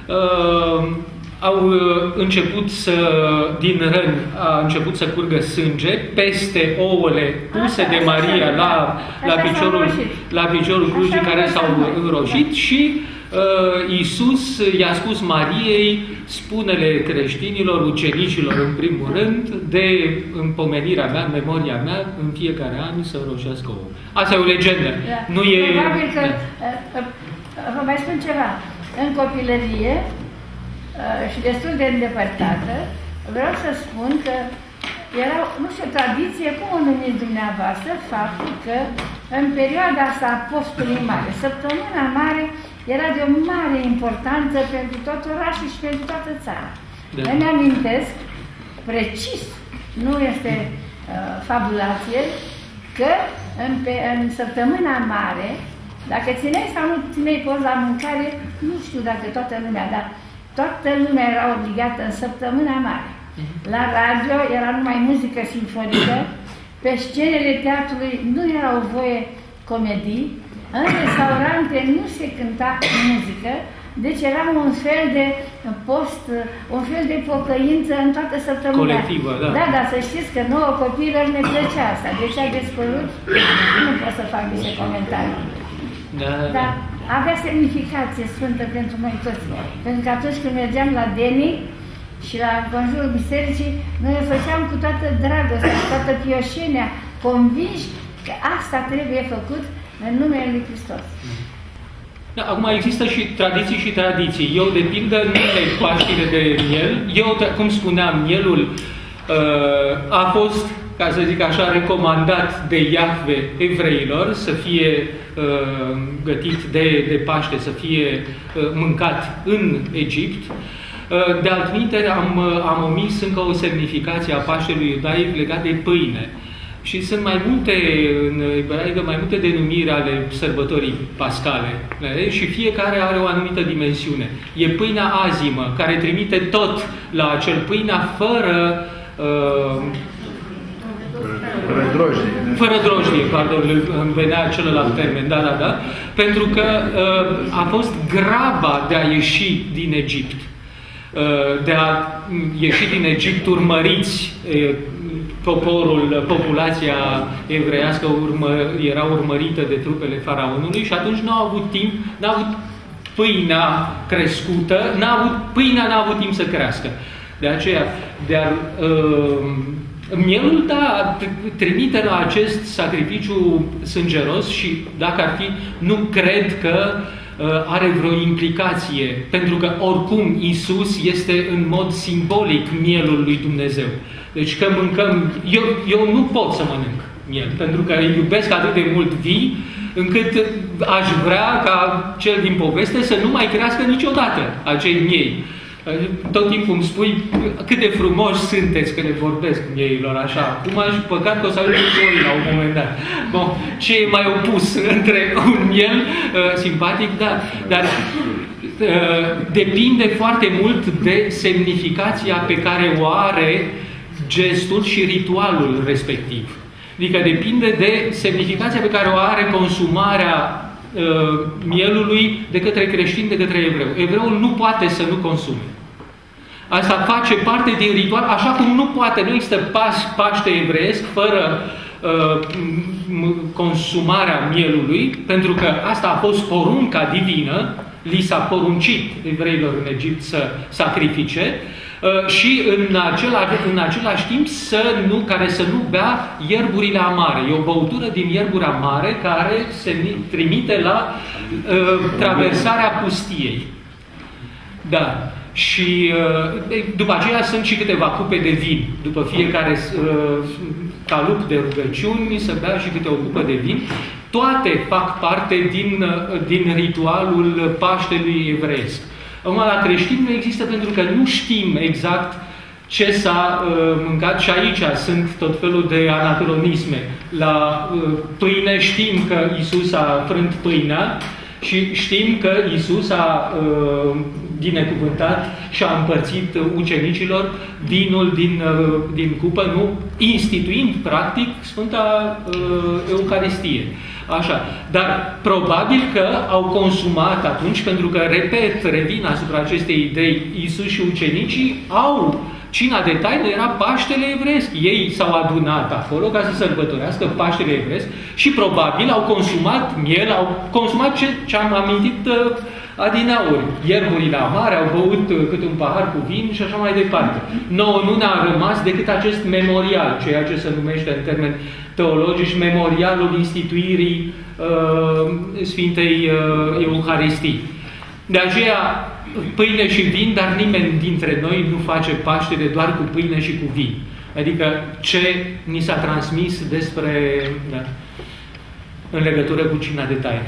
au început din răni a început să curgă sânge peste ouăle puse de Maria la piciorul crucii care s-au înroșit și Iisus i-a spus Mariei, spune-le creștinilor, ucenicilor în primul rând, de împomenirea mea, în memoria mea, în fiecare an să înroșească ouă. Asta e o legendă. Da. Nu e... Probabil că, vă mai spun ceva, în copilărie și destul de îndepărtată, vreau să spun că era, nu știu, tradiție, cum o numiți dumneavoastră, faptul că în perioada asta a postului mare, săptămâna mare, era de o mare importanță pentru tot orașul și pentru toată țara. Da. Îmi amintesc, precis, nu este fabulație, că în săptămâna mare, dacă țineai sau nu țineai post la mâncare, nu știu dacă toată lumea, dar toată lumea era obligată în săptămâna mare. La radio era numai muzică simfonică, pe scenele teatrului nu erau voie comedii, în restaurante nu se cânta muzică, Deci era un fel de post, un fel de pocăință în toată săptămâna. Colectivă, da. Da, dar să știți că nouă copiilor ne plăcea asta. Deci a despărut, nu pot să fac niște comentarii. Da. Dar avea semnificație sfântă pentru noi toți. Pentru că atunci când mergeam la Deni și la conjurul bisericii, noi o făceam cu toată dragostea, cu toată pioșenia, convinși că asta trebuie făcut în numele Lui Hristos. Da, acum există și tradiții și tradiții. Eu, de pildă, nu de Paștile de miel. Eu, cum spuneam, mielul a fost, ca să zic așa, recomandat de Iahve evreilor să fie gătit de Paște, să fie mâncat în Egipt. De altminteri am omis încă o semnificație a Paștelui iudaic legat de pâine. Și sunt mai multe, în ebraică, mai multe denumiri ale sărbătorii pascale. Și fiecare are o anumită dimensiune. E pâinea azimă, care trimite tot la acel pâinea fără drojdie, pardon, îmi venea celălalt termen, da. Pentru că a fost graba de a ieși din Egipt. De a ieși din Egipt urmăriți, populația evreiască era urmărită de trupele faraonului și atunci nu au avut timp, n-au avut pâinea crescută, pâinea n-a avut timp să crească. De aceea, mielul, da, trimite la acest sacrificiu sângeros și, dacă ar fi, nu cred că are vreo implicație, pentru că oricum Iisus este în mod simbolic mielul lui Dumnezeu. Deci că mâncăm, eu nu pot să mănânc miel, pentru că îi iubesc atât de mult vii, încât aș vrea ca cel din poveste să nu mai crească niciodată acei miei. Tot timpul îmi spui cât de frumoși sunteți când le vorbesc mieilor așa. Acum aș păcat că o să ajung voi la un moment dat. Bun, ce e mai opus între un miel simpatic, da, dar depinde foarte mult de semnificația pe care o are gestul și ritualul respectiv. Adică depinde de semnificația pe care o are consumarea mielului de către creștin, de către evreu. Evreul nu poate să nu consume. Asta face parte din ritual, așa cum nu există Paște evreiesc fără consumarea mielului, pentru că asta a fost porunca divină, li s-a poruncit evreilor în Egipt să sacrifice, și în același timp care să nu bea ierburile amare. E o băutură din ierburi amare care se trimite la traversarea pustiei. Da. Și după aceea sunt și câteva cupe de vin. După fiecare calup de rugăciuni să bea și câte o cupă de vin. Toate fac parte din ritualul Paștelui evreiesc. Acum, la creștini nu există pentru că nu știm exact ce s-a mâncat și aici sunt tot felul de anacronisme. La pâine știm că Iisus a frânt pâinea și știm că Iisus a binecuvântat și a împărțit ucenicilor vinul din cupă, nu instituind, practic, Sfânta Eucaristie. Așa. Dar probabil că au consumat atunci, pentru că, repet, revin asupra acestei idei, Iisus și ucenicii au cina de taină, era Paștele evreiesc. Ei s-au adunat acolo ca să sărbătorească Paștele evreiesc și probabil au consumat miel, au consumat ce am amintit adineauri. Ierburile amare, au băut câte un pahar cu vin și așa mai departe. Nouă nu ne-a rămas decât acest memorial, ceea ce se numește în termeni teologici memorialul instituirii Sfintei Euharistii. De aceea, pâine și vin, dar nimeni dintre noi nu face Paștele doar cu pâine și cu vin. Adică ce ni s-a transmis despre, da, în legătură cu cina de taină.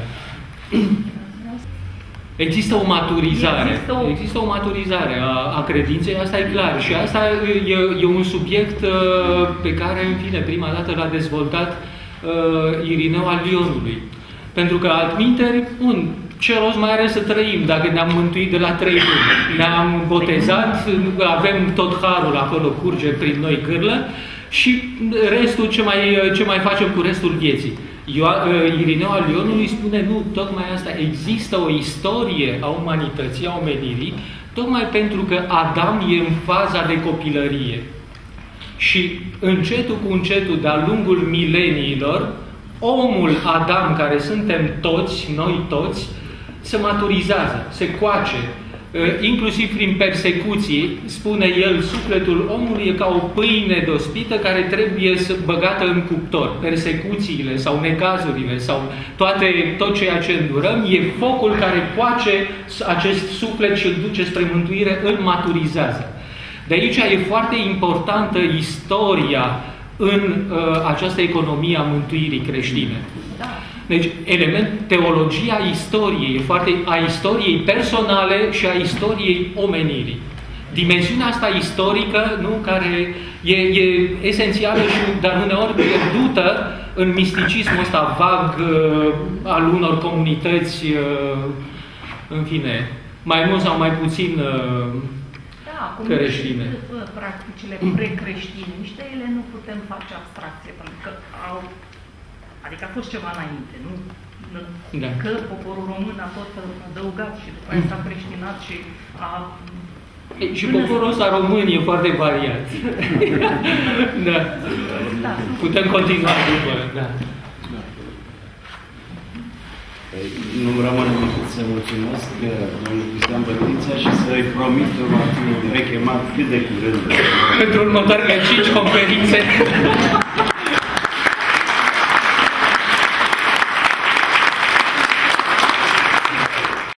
Există o maturizare. Există o maturizare a credinței, asta e clar. Și asta e un subiect pe care, în fine, prima dată l-a dezvoltat Irineu al Lionului. Pentru că, altminteri, ce rost mai are să trăim dacă ne-am mântuit de la 3 luni? Ne-am botezat, avem tot harul acolo, curge prin noi gârlă și restul ce mai facem cu restul vieții? Irineu al Ionului spune nu, tocmai asta, există o istorie a umanității, a omenirii, tocmai pentru că Adam e în faza de copilărie. Și încetul cu încetul, de-a lungul mileniilor, omul Adam, care suntem toți, noi toți, se maturizează, se coace, inclusiv prin persecuții, spune el, sufletul omului e ca o pâine dospită care trebuie să băgată în cuptor. Persecuțiile sau necazurile sau tot ceea ce îndurăm e focul care coace acest suflet și îl duce spre mântuire, îl maturizează. De aici e foarte importantă istoria în această economie a mântuirii creștine. Deci, teologia istoriei, a istoriei personale și a istoriei omenirii. Dimensiunea asta istorică, nu, care e esențială, dar uneori pierdută în misticismul ăsta vag al unor comunități, în fine, mai mult sau mai puțin creștine. Practicile precreștine, nici de ele nu putem face abstracție, pentru că adică a fost ceva înainte, nu? Da. Că poporul român a tot adăugat și după aia s-a creștinat și a... Și poporul ăsta român e foarte variat. Da. Da. Putem continua după, da. Nu-mi rămâne decât să mulțumesc domnul Cristian Bălnița și să-i promit va fi rechemat cât de curând. Pentru următoarele 5 conferințe.